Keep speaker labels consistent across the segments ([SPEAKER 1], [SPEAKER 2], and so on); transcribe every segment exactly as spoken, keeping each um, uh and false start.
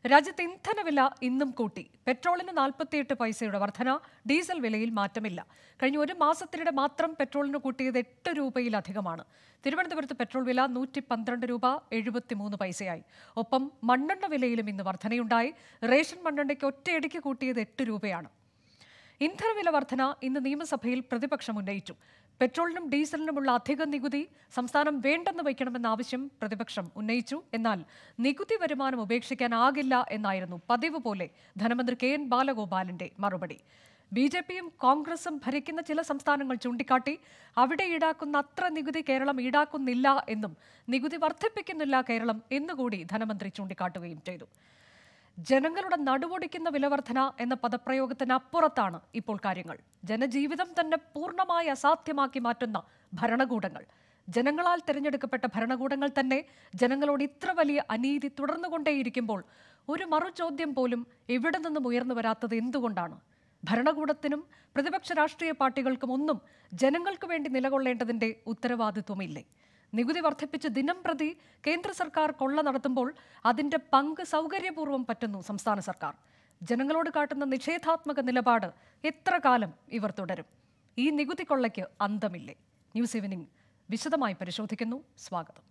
[SPEAKER 1] രാജ്യത്ത് ഇന്ധനവില ഇന്നും കൂട്ടി. പെട്രോളിന് നാൽപ്പത്തിയെട്ട് പൈസയുടെ വർധന, ഡീസൽ വിലയിൽ മാറ്റമില്ല. കഴിഞ്ഞ ഒരു മാസത്തിനിടെ മാത്രം പെട്രോളിന് കൂട്ടിയത് എട്ട് രൂപയിലധികമാണ്. തിരുവനന്തപുരത്ത് പെട്രോൾ വില നൂറ്റി പന്ത്രണ്ട് രൂപ എഴുപത്തിമൂന്ന് പൈസയായി. ഒപ്പം മണ്ണെണ്ണ വിലയിലും ഇന്ന് വർധനയുണ്ടായി. റേഷൻ മണ്ണെണ്ണയ്ക്ക് ഒറ്റയടിക്ക് കൂട്ടിയത് എട്ട് രൂപയാണ്. ഇന്ധനവില വർധന ഇന്ന് നിയമസഭയിൽ പ്രതിപക്ഷം ഉന്നയിച്ചു. പെട്രോളിനും ഡീസലിനുമുള്ള അധിക നികുതി സംസ്ഥാനം വേണ്ടെന്ന് വയ്ക്കണമെന്ന ആവശ്യം പ്രതിപക്ഷം ഉന്നയിച്ചു. എന്നാൽ നികുതി വരുമാനം ഉപേക്ഷിക്കാനാകില്ല എന്നായിരുന്നു പതിവ് പോലെ ധനമന്ത്രി കെ എൻ ബാലഗോപാലിന്റെ മറുപടി. ബി ജെ പിയും കോൺഗ്രസും ഭരിക്കുന്ന ചില സംസ്ഥാനങ്ങൾ ചൂണ്ടിക്കാട്ടി അവിടെ ഈടാക്കുന്ന അത്ര നികുതി കേരളം ഈടാക്കുന്നില്ല എന്നും നികുതി വർദ്ധിപ്പിക്കുന്നില്ല കേരളം എന്നുകൂടി ധനമന്ത്രി ചൂണ്ടിക്കാട്ടുകയും ചെയ്തു. ജനങ്ങളുടെ നടുവൊടിക്കുന്ന വിലവർധന എന്ന പദപ്രയോഗത്തിനപ്പുറത്താണ് ഇപ്പോൾ കാര്യങ്ങൾ. ജനജീവിതം തന്നെ പൂർണ്ണമായി അസാധ്യമാക്കി മാറ്റുന്ന ഭരണകൂടങ്ങൾ, ജനങ്ങളാൽ തിരഞ്ഞെടുക്കപ്പെട്ട ഭരണകൂടങ്ങൾ തന്നെ ജനങ്ങളോട് ഇത്ര വലിയ അനീതി തുടർന്നുകൊണ്ടേയിരിക്കുമ്പോൾ ഒരു മറുചോദ്യം പോലും എവിടെ നിന്നും ഉയർന്നു വരാത്തത് എന്തുകൊണ്ടാണ്? ഭരണകൂടത്തിനും പ്രതിപക്ഷ രാഷ്ട്രീയ പാർട്ടികൾക്കും ഒന്നും ജനങ്ങൾക്ക് വേണ്ടി നിലകൊള്ളേണ്ടതിന്റെ ഉത്തരവാദിത്വമില്ലേ? നികുതി വർദ്ധിപ്പിച്ച് ദിനം പ്രതി കേന്ദ്ര സർക്കാർ കൊള്ള നടത്തുമ്പോൾ അതിന്റെ പങ്ക് സൗകര്യപൂർവ്വം പറ്റുന്നു സംസ്ഥാന സർക്കാർ. ജനങ്ങളോട് കാട്ടുന്ന നിഷേധാത്മക നിലപാട് എത്ര കാലം ഇവർ തുടരും? ഈ നികുതി കൊള്ളയ്ക്ക് അന്തമില്ലേ? ന്യൂസ് ഈവനിംഗ് വിശദമായി പരിശോധിക്കുന്നു. സ്വാഗതം.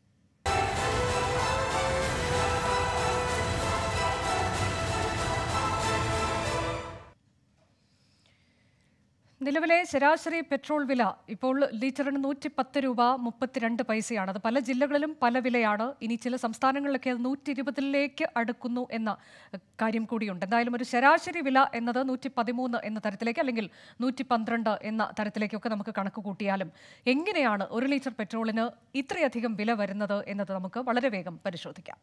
[SPEAKER 1] നിലവിലെ ശരാശരി പെട്രോൾ വില ഇപ്പോൾ ലിറ്ററിന് നൂറ്റി പത്ത് രൂപ മുപ്പത്തിരണ്ട് പൈസയാണ്. അത് പല ജില്ലകളിലും പല വിലയാണ്. ഇനി ചില സംസ്ഥാനങ്ങളിലൊക്കെ അത് നൂറ്റി ഇരുപതിലേക്ക് അടുക്കുന്നു എന്ന കാര്യം കൂടിയുണ്ട്. എന്തായാലും ഒരു ശരാശരി വില എന്നത് നൂറ്റി പതിമൂന്ന് എന്ന തരത്തിലേക്ക് അല്ലെങ്കിൽ നൂറ്റി പന്ത്രണ്ട് എന്ന തരത്തിലേക്കൊക്കെ നമുക്ക് കണക്ക് കൂട്ടിയാലും എങ്ങനെയാണ് ഒരു ലിറ്റർ പെട്രോളിന് ഇത്രയധികം വില വരുന്നത് എന്നത് നമുക്ക് വളരെ വേഗം പരിശോധിക്കാം.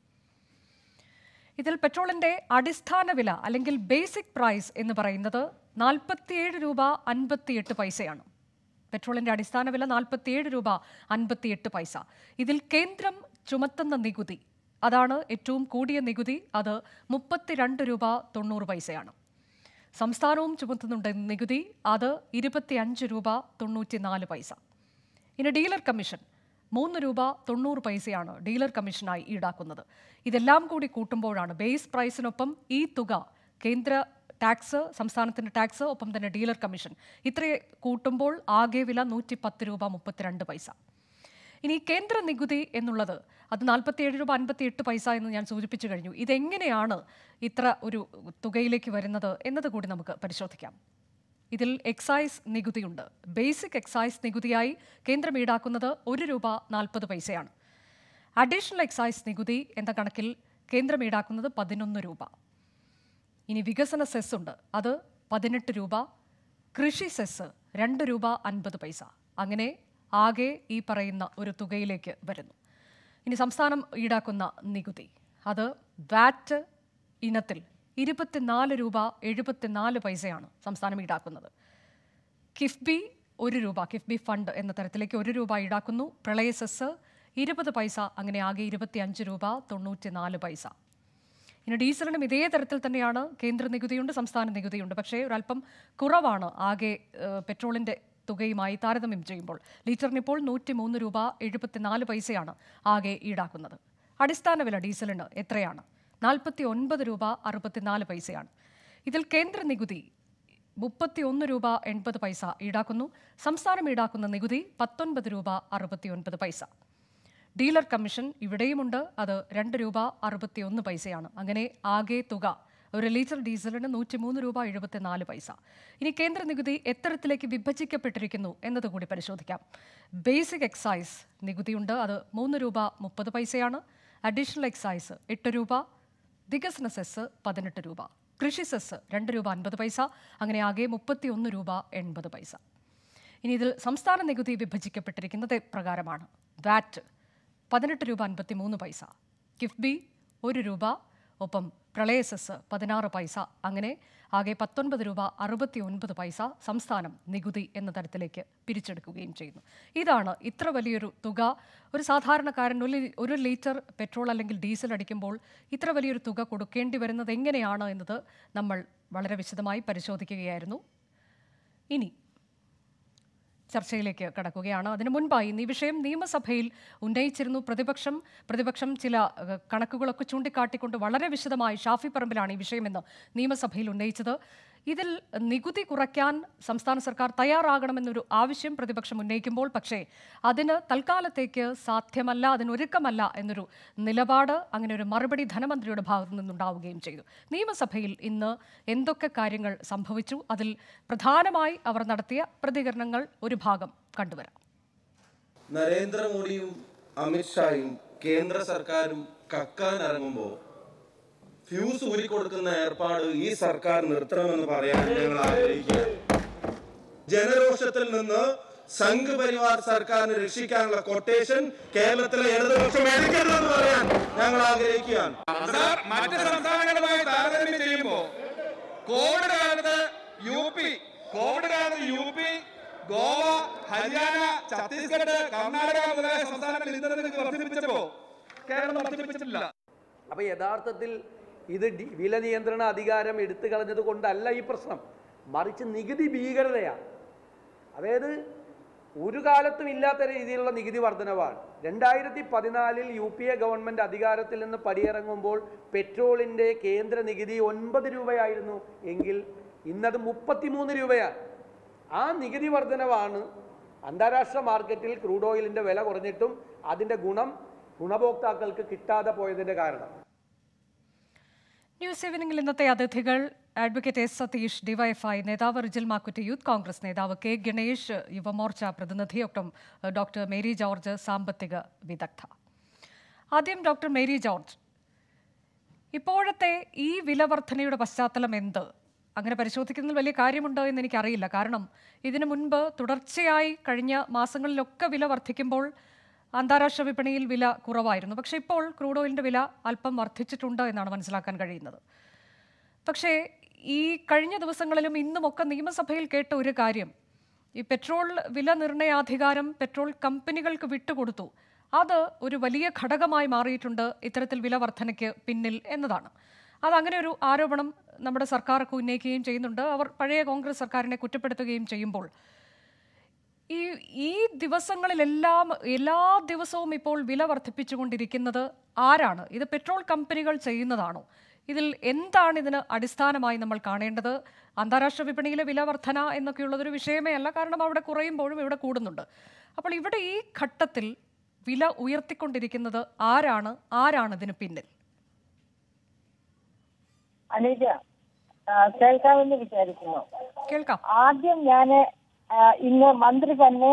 [SPEAKER 1] ഇതിൽ പെട്രോളിന്റെ അടിസ്ഥാന വില അല്ലെങ്കിൽ ബേസിക് പ്രൈസ് എന്ന് പറയുന്നത് നാൽപ്പത്തിയേഴ് രൂപ അൻപത്തിയെട്ട് പൈസയാണ്. പെട്രോളിന്റെ അടിസ്ഥാന വില നാൽപ്പത്തിയേഴ് രൂപ അൻപത്തിയെട്ട് പൈസ. ഇതിൽ കേന്ദ്രം ചുമത്തുന്ന നികുതി, അതാണ് ഏറ്റവും കൂടിയ നികുതി. അത് മുപ്പത്തിരണ്ട് രൂപ തൊണ്ണൂറ് പൈസയാണ്. സംസ്ഥാനവും ചുമത്തുന്നുണ്ട് നികുതി, അത് ഇരുപത്തിയഞ്ച് രൂപ തൊണ്ണൂറ്റി നാല് പൈസ. ഇനി ഡീലർ കമ്മീഷൻ മൂന്ന് രൂപ തൊണ്ണൂറ് പൈസയാണ് ഡീലർ കമ്മീഷനായി ഈടാക്കുന്നത്. ഇതെല്ലാം കൂടി കൂട്ടുമ്പോഴാണ് ബേസ് പ്രൈസിനൊപ്പം ഈ തുക, കേന്ദ്ര ടാക്സ്, സംസ്ഥാനത്തിന്റെ ടാക്സ്, ഒപ്പം തന്നെ ഡീലർ കമ്മീഷൻ, ഇത്രയെ കൂട്ടുമ്പോൾ ആകെ വില നൂറ്റി പത്ത് രൂപ മുപ്പത്തിരണ്ട് പൈസ. ഇനി കേന്ദ്ര നികുതി എന്നുള്ളത് അത് നാൽപ്പത്തിയേഴ് രൂപ അൻപത്തി എട്ട് പൈസ എന്ന് ഞാൻ സൂചിപ്പിച്ചു കഴിഞ്ഞു. ഇതെങ്ങനെയാണ് ഇത്ര ഒരു തുകയിലേക്ക് വരുന്നത് എന്നത് കൂടി നമുക്ക് പരിശോധിക്കാം. ഇതിൽ എക്സൈസ് നികുതിയുണ്ട്. ബേസിക് എക്സൈസ് നികുതിയായി കേന്ദ്രം ഈടാക്കുന്നത് ഒരു രൂപ നാൽപ്പത് പൈസയാണ്. അഡീഷണൽ എക്സൈസ് നികുതി എന്ന കണക്കിൽ കേന്ദ്രം ഈടാക്കുന്നത് പതിനൊന്ന് രൂപ. ഇനി വികസന സെസ് ഉണ്ട്, അത് പതിനെട്ട് രൂപ. കൃഷി സെസ് രണ്ട് രൂപ അൻപത് പൈസ. അങ്ങനെ ആകെ ഈ പറയുന്ന ഒരു തുകയിലേക്ക് വരുന്നു. ഇനി സംസ്ഥാനം ഈടാക്കുന്ന നികുതി, അത് വാറ്റ് ഇനത്തിൽ ഇരുപത്തിനാല് രൂപ എഴുപത്തിനാല് പൈസയാണ് സംസ്ഥാനം ഈടാക്കുന്നത്. കിഫ്ബി ഒരു രൂപ, കിഫ്ബി ഫണ്ട് എന്ന തരത്തിലേക്ക് ഒരു രൂപ ഈടാക്കുന്നു. പ്രളയ സെസ് ഇരുപത് പൈസ. അങ്ങനെ ആകെ ഇരുപത്തിയഞ്ച് രൂപ തൊണ്ണൂറ്റി നാല് പൈസ. ഇനി ഡീസലിനും ഇതേ തരത്തിൽ തന്നെയാണ്. കേന്ദ്ര നികുതിയുണ്ട്, സംസ്ഥാന നികുതിയുണ്ട്. പക്ഷേ ഒരല്പം കുറവാണ് ആകെ പെട്രോളിൻ്റെ തുകയുമായി താരതമ്യം ചെയ്യുമ്പോൾ. ലിറ്ററിന് ഇപ്പോൾ നൂറ്റി മൂന്ന് രൂപ എഴുപത്തിനാല് പൈസയാണ് ആകെ ഈടാക്കുന്നത്. അടിസ്ഥാന വില ഡീസലിന് എത്രയാണ്? നാൽപ്പത്തി ഒൻപത് രൂപ അറുപത്തിനാല് പൈസയാണ്. ഇതിൽ കേന്ദ്ര നികുതി മുപ്പത്തി ഒന്ന് രൂപ എൺപത് പൈസ ഈടാക്കുന്നു. സംസ്ഥാനം ഈടാക്കുന്ന നികുതി പത്തൊൻപത് രൂപ അറുപത്തി ഒൻപത് പൈസ. ഡീലർ കമ്മീഷൻ ഇവിടെയുമുണ്ട്, അത് രണ്ട് രൂപ അറുപത്തി ഒന്ന് പൈസയാണ്. അങ്ങനെ ആകെ തുക ഒരു ലിറ്റർ ഡീസലിന് നൂറ്റി മൂന്ന് രൂപ എഴുപത്തിനാല് പൈസ. ഇനി കേന്ദ്ര നികുതി എത്തരത്തിലേക്ക് വിഭജിക്കപ്പെട്ടിരിക്കുന്നു എന്നതുകൂടി പരിശോധിക്കാം. ബേസിക് എക്സൈസ് നികുതിയുണ്ട്, അത് മൂന്ന് രൂപ മുപ്പത് പൈസയാണ്. അഡീഷണൽ എക്സൈസ് എട്ട് രൂപ. വികസന സെസ് പതിനെട്ട് രൂപ. കൃഷി സെസ് രണ്ട് രൂപ അൻപത് പൈസ. അങ്ങനെ ആകെ മുപ്പത്തി ഒന്ന് രൂപ എൺപത് പൈസ. ഇനി ഇതിൽ സംസ്ഥാന നികുതി വിഭജിക്കപ്പെട്ടിരിക്കുന്നത് പ്രകാരമാണ്. വാറ്റ് പതിനെട്ട് രൂപ അൻപത്തി മൂന്ന് പൈസ. കിഫ്ബി ഒരു രൂപ. ഒപ്പം പ്രളയ സെസ് പതിനാറ് പൈസ. അങ്ങനെ ആകെ പത്തൊൻപത് രൂപ അറുപത്തി ഒൻപത് പൈസ സംസ്ഥാനം നികുതി എന്ന തരത്തിലേക്ക് പിരിച്ചെടുക്കുകയും ചെയ്യുന്നു. ഇതാണ് ഇത്ര വലിയൊരു തുക. ഒരു സാധാരണക്കാരൻ ഒരു ഒരു ലിറ്റർ പെട്രോൾ അല്ലെങ്കിൽ ഡീസൽ അടിക്കുമ്പോൾ ഇത്ര വലിയൊരു തുക കൊടുക്കേണ്ടി വരുന്നത് എങ്ങനെയാണ് എന്നത് നമ്മൾ വളരെ വിശദമായി പരിശോധിക്കുകയായിരുന്നു. ഇനി ചർച്ചയിലേക്ക് കടക്കുകയാണ്. അതിനു മുൻപായി ഈ വിഷയം നിയമസഭയിൽ ഉന്നയിച്ചിരുന്നു പ്രതിപക്ഷം. പ്രതിപക്ഷം ചില കണക്കുകളൊക്കെ ചൂണ്ടിക്കാട്ടിക്കൊണ്ട് വളരെ വിശദമായി ഷാഫി പറമ്പിലാണ് ഈ വിഷയമെന്ന് നിയമസഭയിൽ ഉന്നയിച്ചത്. ഇതിൽ നികുതി കുറയ്ക്കാൻ സംസ്ഥാന സർക്കാർ തയ്യാറാകണമെന്നൊരു ആവശ്യം പ്രതിപക്ഷം ഉന്നയിക്കുമ്പോൾ പക്ഷേ അതിന് തൽക്കാലത്തേക്ക് സാധ്യമല്ല, അതിനൊരുക്കമല്ല എന്നൊരു നിലപാട്, അങ്ങനെ ഒരു മറുപടി ധനമന്ത്രിയുടെ ഭാഗത്തു നിന്നുണ്ടാവുകയും ചെയ്തു. നിയമസഭയിൽ ഇന്ന് എന്തൊക്കെ കാര്യങ്ങൾ സംഭവിച്ചു, അതിൽ പ്രധാനമായി അവർ നടത്തിയ പ്രതികരണങ്ങൾ ഒരു ഭാഗം കണ്ടുവരാം.
[SPEAKER 2] നരേന്ദ്രമോദിയും അമിത്ഷായും കേന്ദ്ര സർക്കാരും കക്കാൻ ഇറങ്ങുമ്പോൾ ഫ്യൂസ് ഊരിക്കൊടുക്കുന്ന ഏർപ്പാട് ഈ സർക്കാർ നിർത്തണമെന്ന് പറയാൻ ഞങ്ങൾ ആഗ്രഹിക്കുക. ജനരോഷത്തിൽ നിന്ന് സംഘ് പരിവാർ സർക്കാരിനെ രക്ഷിക്കാനുള്ള കൊട്ടേഷൻ കേരളത്തിലെ ഇടതുപക്ഷം എടുക്കരുതെന്ന് പറയാൻ ഞങ്ങൾ ആഗ്രഹിക്കുകയാണ്.
[SPEAKER 3] മറ്റ് സംസ്ഥാനങ്ങളുമായി താരതമ്യം ചെയ്യുമ്പോൾ കോവിഡ് കാലത്ത് യു പി കോവിഡ് കാലത്ത് യു പി ഗോവ, ഹരിയാന, ഛത്തീസ്ഗഡ്, കർണാടക മുതലായ സംസ്ഥാനങ്ങൾ ഇന്ധന നികുതി വർദ്ധിപ്പിച്ചപ്പോ കേരളം വർദ്ധിപ്പിച്ചിട്ടില്ല.
[SPEAKER 4] അപ്പൊ യഥാർത്ഥത്തിൽ ഇത് വില നിയന്ത്രണ അധികാരം എടുത്തു കളഞ്ഞത് കൊണ്ടല്ല ഈ പ്രശ്നം, മറിച്ച് നികുതി ഭീകരതയാണ്. അതായത് ഒരു കാലത്തും ഇല്ലാത്ത രീതിയിലുള്ള നികുതി വർധനവാണ്. രണ്ടായിരത്തി പതിനാലിൽ യു പി എ ഗവൺമെൻറ് അധികാരത്തിൽ നിന്ന് പടിയിറങ്ങുമ്പോൾ പെട്രോളിൻ്റെ കേന്ദ്ര നികുതി ഒൻപത് രൂപയായിരുന്നു എങ്കിൽ ഇന്നത് മുപ്പത്തിമൂന്ന് രൂപയാണ്. ആ നികുതി വർധനവാണ് അന്താരാഷ്ട്ര മാർക്കറ്റിൽ ക്രൂഡ് ഓയിലിൻ്റെ വില കുറഞ്ഞിട്ടും അതിൻ്റെ ഗുണം ഗുണഭോക്താക്കൾക്ക് കിട്ടാതെ പോയതിൻ്റെ കാരണം.
[SPEAKER 1] ന്യൂസ് ഈവനിംഗിൽ ഇന്നത്തെ അതിഥികൾ അഡ്വക്കേറ്റ് എസ് സതീഷ് ഡിവൈഎഫ്ഐ നേതാവ്, റിജിൽ മാക്കുറ്റി യൂത്ത് കോൺഗ്രസ് നേതാവ്, കെ ഗണേഷ് യുവമോർച്ച പ്രതിനിധി, ഒപ്പം ഡോക്ടർ മേരി ജോർജ് സാമ്പത്തിക വിദഗ്ധ. ആദ്യം ഡോക്ടർ മേരി ജോർജ്, ഇപ്പോഴത്തെ ഈ വില വർധനയുടെ പശ്ചാത്തലം എന്ത്? അങ്ങനെ പരിശോധിക്കുന്നതിൽ വലിയ കാര്യമുണ്ടോ എന്ന് എനിക്കറിയില്ല. കാരണം ഇതിനു മുൻപ് തുടർച്ചയായി കഴിഞ്ഞ മാസങ്ങളിലൊക്കെ വില വർദ്ധിക്കുമ്പോൾ അന്താരാഷ്ട്ര വിപണിയിൽ വില കുറവായിരുന്നു. പക്ഷേ ഇപ്പോൾ ക്രൂഡ് ഓയിലിൻ്റെ വില അല്പം വർദ്ധിച്ചിട്ടുണ്ട് എന്നാണ് മനസ്സിലാക്കാൻ കഴിയുന്നത്. പക്ഷേ ഈ കഴിഞ്ഞ ദിവസങ്ങളിലും ഇന്നുമൊക്കെ നിയമസഭയിൽ കേട്ട ഒരു കാര്യം, ഈ പെട്രോൾ വില നിർണയാധികാരം പെട്രോൾ കമ്പനികൾക്ക് വിട്ടുകൊടുത്തു, അത് ഒരു വലിയ ഘടകമായി മാറിയിട്ടുണ്ട് ഇത്തരത്തിൽ വില വർധനയ്ക്ക് പിന്നിൽ എന്നതാണ്. അതങ്ങനെ ഒരു ആരോപണം നമ്മുടെ സർക്കാരൊക്കെ ഉന്നയിക്കുകയും ചെയ്യുന്നുണ്ട്. അവർ പഴയ കോൺഗ്രസ് സർക്കാരിനെ കുറ്റപ്പെടുത്തുകയും ചെയ്യുമ്പോൾ ഈ ഈ ദിവസങ്ങളിലെല്ലാം എല്ലാ ദിവസവും ഇപ്പോൾ വില വർദ്ധിപ്പിച്ചുകൊണ്ടിരിക്കുന്നത് ആരാണ്? ഇത് പെട്രോൾ കമ്പനികൾ ചെയ്യുന്നതാണോ? ഇതിൽ എന്താണ് ഇതിന് അടിസ്ഥാനമായി നമ്മൾ കാണേണ്ടത്? അന്താരാഷ്ട്ര വിപണിയിലെ വില വർധന എന്നൊക്കെയുള്ളതൊരു വിഷയമേ അല്ല, കാരണം അവിടെ കുറയുമ്പോഴും ഇവിടെ കൂടുന്നുണ്ട്. അപ്പോൾ ഇവിടെ ഈ ഘട്ടത്തിൽ വില ഉയർത്തിക്കൊണ്ടിരിക്കുന്നത് ആരാണ്? ആരാണ് ഇതിന് പിന്നിൽ?
[SPEAKER 5] അനുജ, കേൾക്കാമെന്ന് വിചാരിക്കുന്നു.
[SPEAKER 1] കേൾക്കാം.
[SPEAKER 5] ആദ്യം ഞാൻ ഇന്ന് മന്ത്രി തന്നെ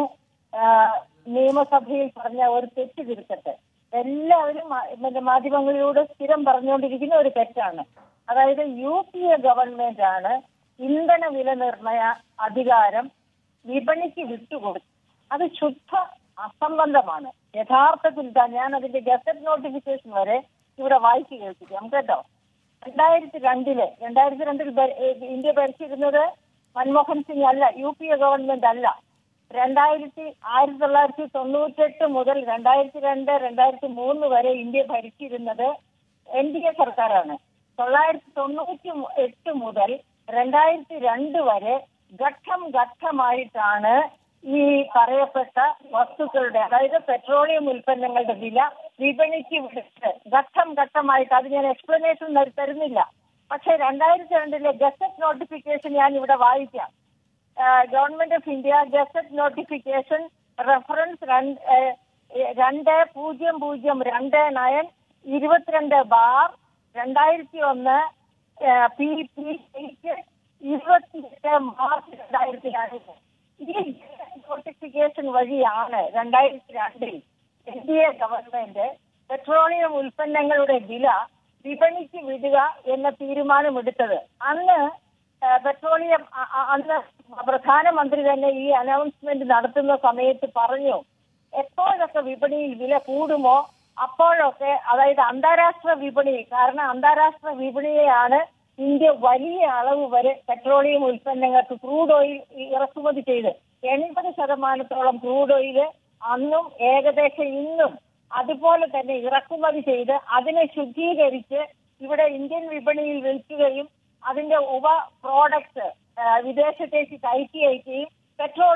[SPEAKER 5] നിയമസഭയിൽ പറഞ്ഞ ഒരു തെറ്റ് തിരുത്തട്ടെ. എല്ലാവരും മാധ്യമങ്ങളിലൂടെ സ്ഥിരം പറഞ്ഞുകൊണ്ടിരിക്കുന്ന ഒരു തെറ്റാണ്. അതായത് യു പി എ ഗവൺമെന്റ് ആണ് ഇന്ധന വില നിർണയ അധികാരം വിപണിക്ക് വിട്ടുകൊടുത്തു. അത് ശുദ്ധ അസംബന്ധമാണ്. യഥാർത്ഥത്തിൽ ഞാൻ അതിന്റെ ഗസറ്റ് നോട്ടിഫിക്കേഷൻ വരെ ഇവിടെ വായിച്ചു കേൾപ്പിക്കാം കേട്ടോ. രണ്ടായിരത്തി രണ്ടില് രണ്ടായിരത്തി രണ്ടിൽ ഇന്ത്യ ഭരിച്ചിരുന്നത് മൻമോഹൻ സിംഗ് അല്ല, യു പി എ ഗവൺമെന്റ് അല്ല. രണ്ടായിരത്തി ആയിരത്തി തൊള്ളായിരത്തി തൊണ്ണൂറ്റെട്ട് മുതൽ രണ്ടായിരത്തി രണ്ട് രണ്ടായിരത്തി മൂന്ന് വരെ ഇന്ത്യ ഭരിച്ചിരുന്നത് എൻ ഡി എ സർക്കാരാണ്. തൊള്ളായിരത്തി തൊണ്ണൂറ്റി എട്ട് മുതൽ രണ്ടായിരത്തി രണ്ട് വരെ ഘട്ടം ഘട്ടമായിട്ടാണ് ഈ പറയപ്പെട്ട വസ്തുക്കളുടെ, അതായത് പെട്രോളിയം ഉൽപ്പന്നങ്ങളുടെ വില വിപണിക്ക് വിട്ട് ഘട്ടം ഘട്ടമായിട്ട്, അത് ഞാൻ എക്സ്പ്ലനേഷൻ തരുന്നില്ല. പക്ഷെ രണ്ടായിരത്തി രണ്ടിലെ ഗസറ്റ് നോട്ടിഫിക്കേഷൻ ഞാൻ ഇവിടെ വായിക്കാം. Government of India gazette notification reference രണ്ട് പൂജ്യം പൂജ്യം രണ്ട് നയൻ ഇരുപത്തിരണ്ട് ബാർ രണ്ടായിരത്തി ഒന്ന് പി പി ഇരുപത്തിയെട്ട് മാർച്ച് രണ്ടായിരത്തി രണ്ട്. ഈ നോട്ടിഫിക്കേഷൻ വഴിയാണ് രണ്ടായിരത്തി രണ്ടിൽ N D A government petroleum ഉൽപ്പന്നങ്ങളുടെ വില വിപണിക്ക് വിടുക എന്ന തീരുമാനമെടുത്തത്. അന്ന് പെട്രോളിയം അന്ന് പ്രധാനമന്ത്രി തന്നെ ഈ അനൗൺസ്മെന്റ് നടത്തുന്ന സമയത്ത് പറഞ്ഞു, എപ്പോഴൊക്കെ വിപണിയിൽ വില കൂടുമോ അപ്പോഴൊക്കെ, അതായത് അന്താരാഷ്ട്ര വിപണി, കാരണം അന്താരാഷ്ട്ര വിപണിയെയാണ് ഇന്ത്യ വലിയ അളവ് വരെ പെട്രോളിയം ഉൽപ്പന്നങ്ങൾക്ക് ക്രൂഡ് ഓയിൽ ഇറക്കുമതി ചെയ്ത് എൺപത് ശതമാനത്തോളം ക്രൂഡ് ഓയിൽ അന്നും ഏകദേശം ഇന്നും അതുപോലെ തന്നെ ഇറക്കുമതി ചെയ്ത് അതിനെ ശുദ്ധീകരിച്ച് ഇവിടെ ഇന്ത്യൻ വിപണിയിൽ വിൽക്കുകയും അതിന്റെ ഉപ പ്രോഡക്ട്സ് വിദേശത്തേക്ക് കയറ്റി അയക്കുകയും പെട്രോളും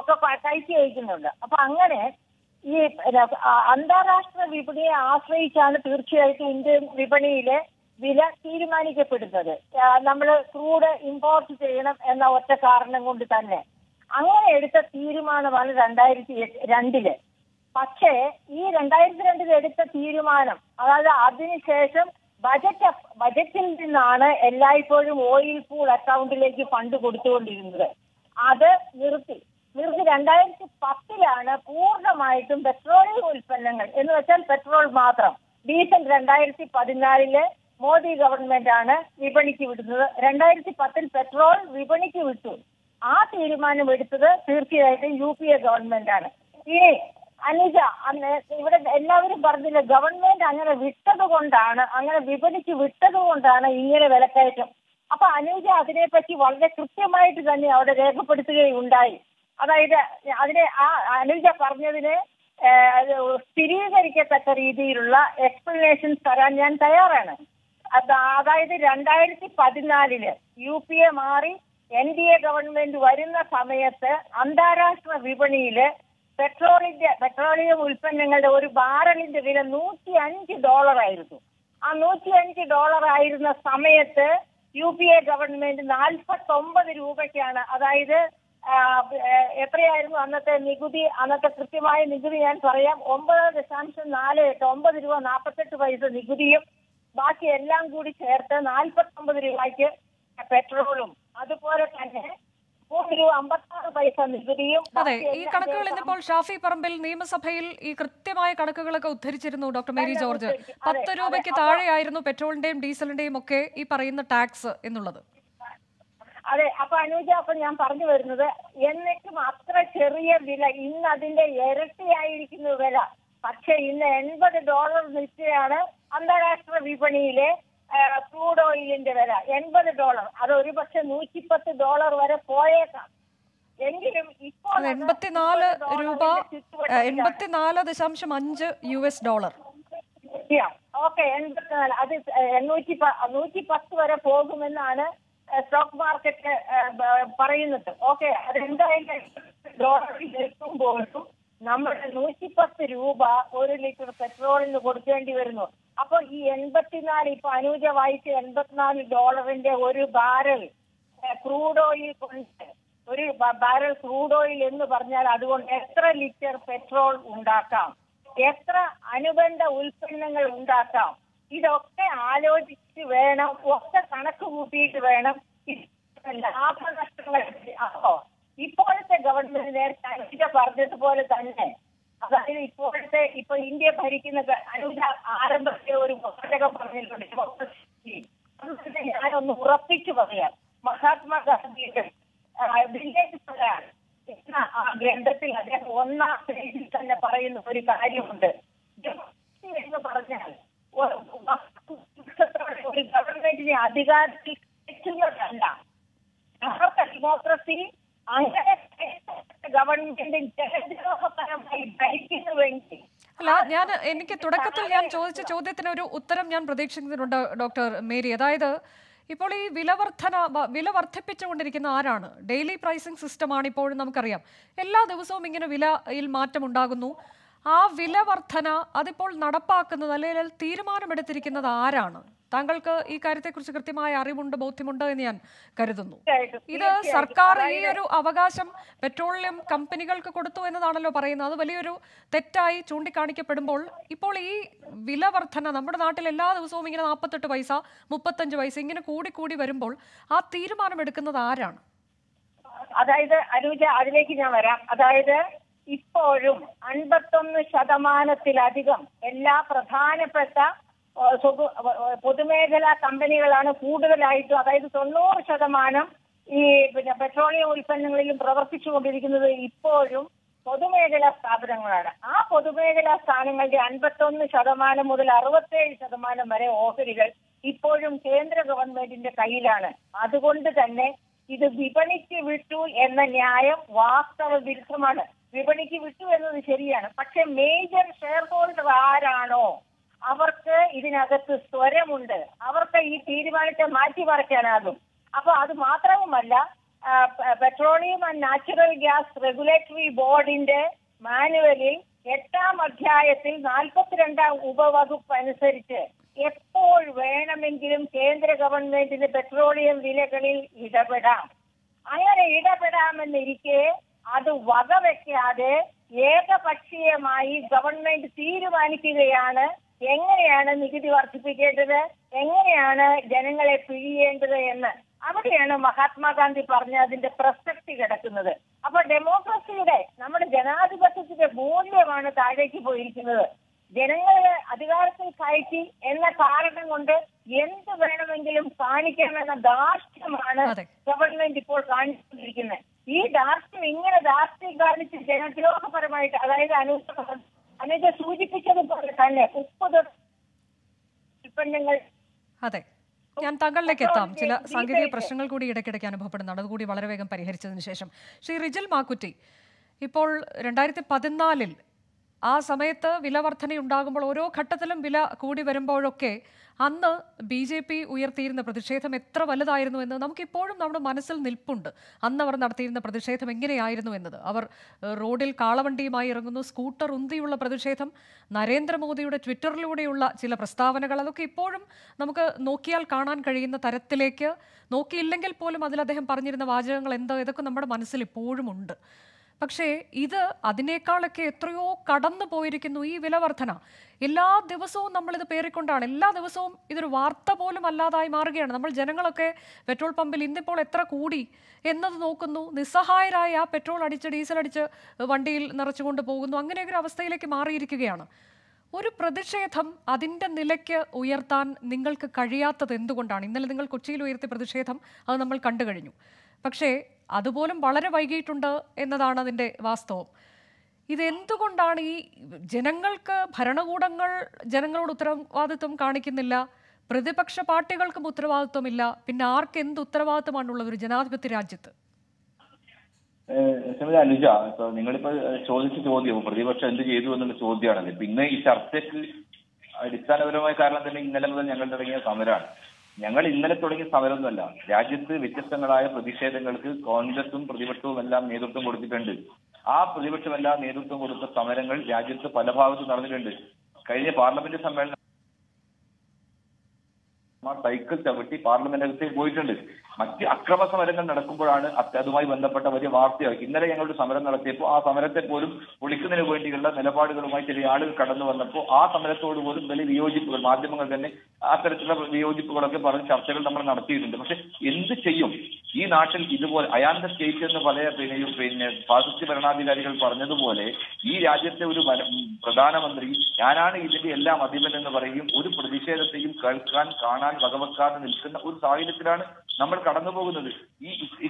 [SPEAKER 5] ഒക്കെ കഴിച്ചു കഴിക്കുന്നുണ്ട്. അപ്പൊ അങ്ങനെ ഈ അന്താരാഷ്ട്ര വിപണിയെ ആശ്രയിച്ചാണ് തീർച്ചയായിട്ടും ഇന്ത്യൻ വിപണിയിലെ വില തീരുമാനിക്കപ്പെടുന്നത്. നമ്മൾ ക്രൂഡ് ഇമ്പോർട്ട് ചെയ്യണം എന്ന ഒറ്റ കാരണം കൊണ്ട് തന്നെ അങ്ങനെ എടുത്ത തീരുമാനമാണ് രണ്ടായിരത്തി രണ്ടില്. പക്ഷേ ഈ രണ്ടായിരത്തി രണ്ടിൽ എടുത്ത തീരുമാനം, അതായത് അതിനുശേഷം ബജറ്റ് ബജറ്റിൽ നിന്നാണ് എല്ലായ്പ്പോഴും ഓയിൽ പൂൾ അക്കൗണ്ടിലേക്ക് ഫണ്ട് കൊടുത്തുകൊണ്ടിരുന്നത്. അത് നിർത്തി നിർത്തി രണ്ടായിരത്തി പത്തിലാണ് പൂർണ്ണമായിട്ടും പെട്രോളിയം ഉൽപ്പന്നങ്ങൾ എന്ന് വെച്ചാൽ പെട്രോൾ മാത്രം, ഡീസൽ രണ്ടായിരത്തി പതിനാലില് മോദി ഗവൺമെന്റ് ആണ് വിപണിക്ക് വിടുന്നത്. രണ്ടായിരത്തി പത്തിൽ പെട്രോൾ വിപണിക്ക് വിട്ടു. ആ തീരുമാനം എടുത്തത് തീർച്ചയായിട്ടും യു പി എ ഗവൺമെന്റ് ആണ്. ഇനി അനുജ, അന്ന് ഇവിടെ എല്ലാവരും പറഞ്ഞില്ല ഗവൺമെന്റ് അങ്ങനെ വിട്ടത് കൊണ്ടാണ്, അങ്ങനെ വിപണിക്ക് വിട്ടത് കൊണ്ടാണ് ഇങ്ങനെ വിലക്കയറ്റം. അപ്പൊ അനുജ അതിനെപ്പറ്റി വളരെ കൃത്യമായിട്ട് തന്നെ അവിടെ രേഖപ്പെടുത്തുകയുണ്ടായി. അതായത് അതിനെ ആ അനുജ പറഞ്ഞതിന് സ്ഥിരീകരിക്കത്തക്ക രീതിയിലുള്ള എക്സ്പ്ലനേഷൻസ് തരാൻ ഞാൻ തയ്യാറാണ്. അതായത് രണ്ടായിരത്തി പതിനാലില് യു പി എ മാറി എൻ ഡി എ ഗവൺമെന്റ് വരുന്ന സമയത്ത് അന്താരാഷ്ട്ര വിപണിയില് പെട്രോളിന്റെ പെട്രോളിയം ഉൽപ്പന്നങ്ങളുടെ ഒരു ബാരലിന്റെ വില നൂറ്റി അഞ്ച് ഡോളർ ആയിരുന്നു. ആ നൂറ്റി അഞ്ച് ഡോളർ ആയിരുന്ന സമയത്ത് യു പി എ ഗവൺമെന്റ് നാൽപ്പത്തി ഒമ്പത് രൂപയ്ക്കാണ്, അതായത് എത്രയായിരുന്നു അന്നത്തെ നികുതി, അന്നത്തെ കൃത്യമായ നികുതി ഞാൻ പറയാം, ഒമ്പത് ദശാംശം നാല് എട്ട് ഒമ്പത് രൂപ നാൽപ്പത്തെട്ട് പൈസ നികുതിയും ബാക്കി എല്ലാം കൂടി ചേർത്ത് നാൽപ്പത്തി ഒമ്പത് രൂപയ്ക്ക് പെട്രോളും അതുപോലെ തന്നെ അമ്പത്താറ് പൈസ നികുതിയും.
[SPEAKER 1] അതെ, ഈ കണക്കുകൾ ഇന്നിപ്പോൾ ഷാഫി പറമ്പിൽ നിയമസഭയിൽ ഈ കൃത്യമായ കണക്കുകളൊക്കെ ഉദ്ധരിച്ചിരുന്നു ഡോക്ടർ മേരി ജോർജ്. പത്ത് രൂപയ്ക്ക് താഴെയായിരുന്നു പെട്രോളിന്റെയും ഡീസലിന്റെയും ഒക്കെ ഈ പറയുന്ന ടാക്സ് എന്നുള്ളത്.
[SPEAKER 5] അതെ, അപ്പൊ അനുജ, അപ്പൊ ഞാൻ പറഞ്ഞു വരുന്നത് എന്നിട്ടും അത്ര ചെറിയ വില, ഇന്ന് അതിന്റെ ഇരട്ടിയായിരിക്കുന്ന വില. പക്ഷെ ഇന്ന് എൺപത് ഡോളർ നിൽക്കുകയാണ് അന്താരാഷ്ട്ര വിപണിയിലെ ക്രൂഡ് ഓയിലിന്റെ വില. എൺപത് ഡോളർ, അത് ഒരു പക്ഷെ നൂറ്റിപ്പത്ത് ഡോളർ വരെ പോയേക്കാം. എങ്കിലും ഇപ്പോൾ
[SPEAKER 1] എൺപത്തിനാല് രൂപ എൺപത്തിനാല് ദശാംശം അഞ്ച് യു എസ് ഡോളർ.
[SPEAKER 5] ഓക്കെ, എൺപത്തിനാല്, അത് എണ്ണൂറ്റി നൂറ്റി പത്ത് വരെ പോകുമെന്നാണ് സ്റ്റോക്ക് മാർക്കറ്റ് പറയുന്നത്. ഓക്കെ, അതെന്തായാലും ഡോളറിൽ എത്തുമ്പോഴും നമ്മുടെ നൂറ്റിപ്പത്ത് രൂപ ഒരു ലിറ്റർ പെട്രോളിന് കൊടുക്കേണ്ടി വരുന്നു. അപ്പൊ ഈ എൺപത്തിനാല്, ഇപ്പൊ അനൂജ വായിച്ച എൺപത്തിനാല് ഡോളറിന്റെ ഒരു ബാരൽ ക്രൂഡ് ഓയിൽ കൊണ്ട്, ഒരു ബാരൽ ക്രൂഡ് ഓയിൽ എന്ന് പറഞ്ഞാൽ അതുകൊണ്ട് എത്ര ലിറ്റർ പെട്രോൾ ഉണ്ടാക്കാം, എത്ര അനുബന്ധ ഉൽപ്പന്നങ്ങൾ ഉണ്ടാക്കാം, ഇതൊക്കെ ആലോചിച്ച് വേണം, ഒക്കെ കണക്ക് കൂട്ടിയിട്ട് വേണം ലാഭനഷ്ടങ്ങൾ. അപ്പോ ഇപ്പോഴത്തെ ഗവൺമെന്റ് നേരത്തെ അനുജ പറഞ്ഞതുപോലെ തന്നെ, അതായത് ഇപ്പോഴത്തെ ഇപ്പൊ ഇന്ത്യ ഭരിക്കുന്ന അനുജ ആരംഭത്തെ ഒരു വാചകം പറഞ്ഞിട്ടുണ്ട്, അതുകൊണ്ട് ഞാനൊന്ന് ഉറപ്പിച്ചു പറയാം. മഹാത്മാഗാന്ധിയുടെ വില്ലേജ് പ്ലാൻ എന്ന ആ ഗ്രന്ഥത്തിൽ അദ്ദേഹം ഒന്നാം പേജിൽ തന്നെ പറയുന്ന ഒരു കാര്യമുണ്ട്. എന്ന് പറഞ്ഞാൽ ഒരു ഗവൺമെന്റിനെ അധികാരത്തിൽ എത്തുന്നതല്ല, ഡെമോക്രസി അങ്ങനെ ഗവൺമെന്റ് ജനദ്രോഹപരമായി ഭരിക്കുന്നുവെങ്കിൽ.
[SPEAKER 1] അല്ല, ഞാൻ എനിക്ക് തുടക്കത്തിൽ ഞാൻ ചോദിച്ച ചോദ്യത്തിന് ഒരു ഉത്തരം ഞാൻ പ്രതീക്ഷിക്കുന്നുണ്ട് ഡോക്ടർ മേരി. അതായത് ഇപ്പോൾ ഈ വിലവർധന വില വർദ്ധിപ്പിച്ചുകൊണ്ടിരിക്കുന്ന ആരാണ്? ഡെയിലി പ്രൈസിംഗ് സിസ്റ്റമാണ് ഇപ്പോഴും നമുക്കറിയാം. എല്ലാ ദിവസവും ഇങ്ങനെ വിലയിൽ മാറ്റം ഉണ്ടാകുന്നു. ആ വില വർധന അതിപ്പോൾ നടപ്പാക്കുന്നത് അല്ലെങ്കിൽ തീരുമാനമെടുത്തിരിക്കുന്നത് ആരാണ്? താങ്കൾക്ക് ഈ കാര്യത്തെക്കുറിച്ച് കൃത്യമായ അറിവുണ്ട്, ബോധ്യമുണ്ട് എന്ന് ഞാൻ കരുതുന്നു. ഇത് സർക്കാർ ഈ ഒരു അവകാശം പെട്രോളിയം കമ്പനികൾക്ക് കൊടുത്തു എന്നതാണല്ലോ പറയുന്നത്. അത് വലിയൊരു തെറ്റായി ചൂണ്ടിക്കാണിക്കപ്പെടുമ്പോൾ ഇപ്പോൾ ഈ വില വർധന നമ്മുടെ നാട്ടിൽ എല്ലാ ദിവസവും ഇങ്ങനെ നാൽപ്പത്തെട്ട് പൈസ മുപ്പത്തഞ്ച് പൈസ ഇങ്ങനെ കൂടി കൂടി വരുമ്പോൾ ആ തീരുമാനം എടുക്കുന്നത് ആരാണ്?
[SPEAKER 5] അതായത് അനുജ, അതിലേക്ക് ഞാൻ വരാം. അതായത് ഇപ്പോഴും അൻപത്തൊന്ന് ശതമാനത്തിലധികം എല്ലാ പ്രധാനപ്പെട്ട പൊതുമേഖലാ കമ്പനികളാണ് കൂടുതലായിട്ടും, അതായത് തൊണ്ണൂറ് ശതമാനം ഈ പിന്നെ പെട്രോളിയം ഉൽപ്പന്നങ്ങളിലും പ്രവർത്തിച്ചുകൊണ്ടിരിക്കുന്നത് ഇപ്പോഴും പൊതുമേഖലാ സ്ഥാപനങ്ങളാണ്. ആ പൊതുമേഖലാ സ്ഥാപനങ്ങളുടെ അൻപത്തൊന്ന് ശതമാനം മുതൽ അറുപത്തേഴ് ശതമാനം വരെ ഓഹരികൾ ഇപ്പോഴും കേന്ദ്ര ഗവൺമെന്റിന്റെ കയ്യിലാണ്. അതുകൊണ്ട് തന്നെ ഇത് വിപണിക്ക് വിട്ടു എന്ന ന്യായം വാസ്തവ വിരുദ്ധമാണ്. വിപണിക്ക് വിട്ടു എന്നത് ശരിയാണ്, പക്ഷെ മേജർ ഷെയർ ഹോൾഡർ ആരാണോ അവർക്ക് ഇതിനകത്ത് സ്വരമുണ്ട്, അവർക്ക് ഈ തീരുമാനത്തെ മാറ്റി മറിക്കാനാകും. അപ്പൊ അത് മാത്രവുമല്ല, petroleum and natural gas regulatory ബോർഡിന്റെ മാനുവലിൽ എട്ടാം അധ്യായത്തിൽ നാൽപ്പത്തിരണ്ടാം ഉപവകുപ്പ് അനുസരിച്ച് എപ്പോൾ വേണമെങ്കിലും കേന്ദ്ര ഗവൺമെന്റിന് പെട്രോളിയം വിലകളിൽ ഇടപെടാം. അങ്ങനെ ഇടപെടാമെന്നിരിക്കെ അത് വകവെക്കാതെ ഏകപക്ഷീയമായി ഗവൺമെന്റ് തീരുമാനിക്കുകയാണ് എങ്ങനെയാണ് നികുതി വർദ്ധിപ്പിക്കേണ്ടത്, എങ്ങനെയാണ് ജനങ്ങളെ പിഴിയേണ്ടത് എന്ന്. അവിടെയാണ് മഹാത്മാഗാന്ധി പറഞ്ഞ അതിന്റെ പ്രസക്തി കിടക്കുന്നത്. അപ്പൊ ഡെമോക്രസിയുടെ, നമ്മുടെ ജനാധിപത്യത്തിന്റെ മൂല്യമാണ് താഴേക്ക് പോയിരിക്കുന്നത്. ജനങ്ങളെ അധികാരത്തിൽ കയറ്റി എന്ന കാരണം കൊണ്ട് എന്ത് വേണമെങ്കിലും കാണിക്കാമെന്ന ധാർഷ്ട്യമാണ് ഗവൺമെന്റ് ഇപ്പോൾ കാണിച്ചുകൊണ്ടിരിക്കുന്നത്. ഈ ധാർഷ്ട്യം ഇങ്ങനെ ധാർഷ്ട്യം കാണിച്ച് ജനദ്രോഹപരമായിട്ട്, അതായത് അനുജ അനുജ സൂചിപ്പിച്ചതുപോലെ തന്നെ ഉപ്പ് ഉൽപ്പന്നങ്ങൾ.
[SPEAKER 1] അതെ, ഞാൻ താങ്കളിലേക്ക് എത്താം. ചില സാങ്കേതിക പ്രശ്നങ്ങൾ കൂടി ഇടയ്ക്കിടയ്ക്ക് അനുഭവപ്പെടുന്നുണ്ട്. അതുകൂടി വളരെ വേഗം പരിഹരിച്ചതിന് ശേഷം ശ്രീ റിജിൽ മാക്കുറ്റി, ഇപ്പോൾ രണ്ടായിരത്തി പതിനാലിൽ ആ സമയത്ത് വില വർധനയുണ്ടാകുമ്പോൾ ഓരോ ഘട്ടത്തിലും വില കൂടി വരുമ്പോഴൊക്കെ അന്ന് ബി ജെ പി ഉയർത്തിയിരുന്ന പ്രതിഷേധം എത്ര വലുതായിരുന്നു എന്ന് നമുക്കിപ്പോഴും നമ്മുടെ മനസ്സിൽ നിൽപ്പുണ്ട്. അന്ന് അവർ നടത്തിയിരുന്ന പ്രതിഷേധം എങ്ങനെയായിരുന്നു എന്നത്. അവർ റോഡിൽ കാളവണ്ടിയുമായി ഇറങ്ങുന്നു, സ്കൂട്ടർ ഉന്തിയുള്ള പ്രതിഷേധം, നരേന്ദ്രമോദിയുടെ ട്വിറ്ററിലൂടെയുള്ള ചില പ്രസ്താവനകൾ, അതൊക്കെ ഇപ്പോഴും നമുക്ക് നോക്കിയാൽ കാണാൻ കഴിയുന്ന തരത്തിലേക്ക്, നോക്കിയില്ലെങ്കിൽ പോലും അതിൽ അദ്ദേഹം പറഞ്ഞിരുന്ന വാചകങ്ങൾ എന്താ, ഇതൊക്കെ നമ്മുടെ മനസ്സിൽ ഇപ്പോഴും ഉണ്ട്. പക്ഷേ ഇത് അതിനേക്കാളൊക്കെ എത്രയോ കടന്നു പോയിരിക്കുന്നു ഈ വില വർധന. എല്ലാ ദിവസവും നമ്മളിത് പേറിക്കൊണ്ടാണ്, എല്ലാ ദിവസവും ഇതൊരു വാർത്ത പോലും അല്ലാതായി മാറുകയാണ്. നമ്മൾ ജനങ്ങളൊക്കെ പെട്രോൾ പമ്പിൽ ഇന്നിപ്പോൾ എത്ര കൂടി എന്നത് നോക്കുന്നു, നിസ്സഹായരായ പെട്രോൾ അടിച്ച് ഡീസൽ അടിച്ച് വണ്ടിയിൽ നിറച്ചുകൊണ്ട് പോകുന്നു. അങ്ങനെയൊരു അവസ്ഥയിലേക്ക് മാറിയിരിക്കുകയാണ്. ഒരു പ്രതിഷേധം അതിൻ്റെ നിലയ്ക്ക് ഉയർത്താൻ നിങ്ങൾക്ക് കഴിയാത്തത് എന്തുകൊണ്ടാണ്? ഇന്നലെ നിങ്ങൾ കൊച്ചിയിൽ ഉയർത്തിയ പ്രതിഷേധം അത് നമ്മൾ കണ്ടു കഴിഞ്ഞു. പക്ഷേ അതുപോലും വളരെ വൈകിട്ടുണ്ട് എന്നതാണ് അതിൻ്റെ വാസ്തവം. ഇതെന്തുകൊണ്ടാണ് ഈ ജനങ്ങൾക്ക്, ഭരണകൂടങ്ങൾ ജനങ്ങളോട് ഉത്തരവാദിത്വം കാണിക്കുന്നില്ല, പ്രതിപക്ഷ പാർട്ടികൾക്കും ഉത്തരവാദിത്വമില്ല, പിന്നെ ആർക്ക് എന്ത് ഉത്തരവാദിത്വമാണുള്ളത് ഒരു ജനാധിപത്യ രാജ്യത്ത്?
[SPEAKER 6] അനുജ, ഇപ്പൊ നിങ്ങളിപ്പോ ചോദിച്ച ചോദ്യവും പ്രതിപക്ഷം എന്ത് ചെയ്തു എന്നുള്ള ചോദ്യമാണത്. പിന്നെ ഈ ചർച്ചയ്ക്ക് അടിസ്ഥാനപരമായ കാരണം തന്നെ ഇന്നലെ മുതൽ ഞങ്ങൾ തുടങ്ങിയ സമരമാണ്. ഞങ്ങൾ ഇന്നലെ തുടങ്ങിയ സമരമൊന്നുമല്ല. രാജ്യത്ത് വ്യത്യസ്തങ്ങളായ പ്രതിഷേധങ്ങൾക്ക് കോൺഗ്രസും പ്രതിപക്ഷവും എല്ലാം നേതൃത്വം കൊടുത്തിട്ടുണ്ട്. ആ പ്രതിപക്ഷമെല്ലാം നേതൃത്വം കൊടുത്ത സമരങ്ങൾ രാജ്യത്ത് പല ഭാഗത്തും നടന്നിട്ടുണ്ട്. കഴിഞ്ഞ പാർലമെന്റ് സമ്മേളനം സൈക്കിൾ ചവിട്ടി പാർലമെന്റിനകത്തേക്ക് പോയിട്ടുണ്ട്. മറ്റ് അക്രമ സമരങ്ങൾ നടക്കുമ്പോഴാണ് അതുമായി ബന്ധപ്പെട്ട വലിയ വാർത്തയായി. ഇന്നലെ ഞങ്ങളുടെ സമരം നടത്തിയപ്പോൾ ആ സമരത്തെ പോലും പൊളിക്കുന്നതിന് വേണ്ടിയുള്ള നിലപാടുകളുമായി ചില ആളുകൾ കടന്നു വന്നപ്പോൾ ആ സമരത്തോട് പോലും വലിയ വിയോജിപ്പുകൾ, മാധ്യമങ്ങൾ തന്നെ അത്തരത്തിലുള്ള വിയോജിപ്പുകളൊക്കെ പറഞ്ഞ് ചർച്ചകൾ നമ്മൾ നടത്തിയിട്ടുണ്ട്. പക്ഷെ എന്ത് ചെയ്യും? ഈ നാട്ടിൽ ഇതുപോലെ അയാന്റെ സ്റ്റേറ്റ് എന്ന് പല പിന്നെ പിന്നെ ഫാസിസ്റ്റ് ഭരണാധികാരികൾ പറഞ്ഞതുപോലെ ഈ രാജ്യത്തെ ഒരു പ്രധാനമന്ത്രി ഞാനാണ് ഇതിന്റെ എല്ലാം അധിപൻ എന്ന് പറയും. ഒരു പ്രതിഷേധത്തെയും കേൾക്കാൻ, കാണാൻ വകവെക്കാതെ നിൽക്കുന്ന ഒരു സാഹചര്യത്തിലാണ് നമ്മൾ കടന്നു പോകുന്നത്. ഈ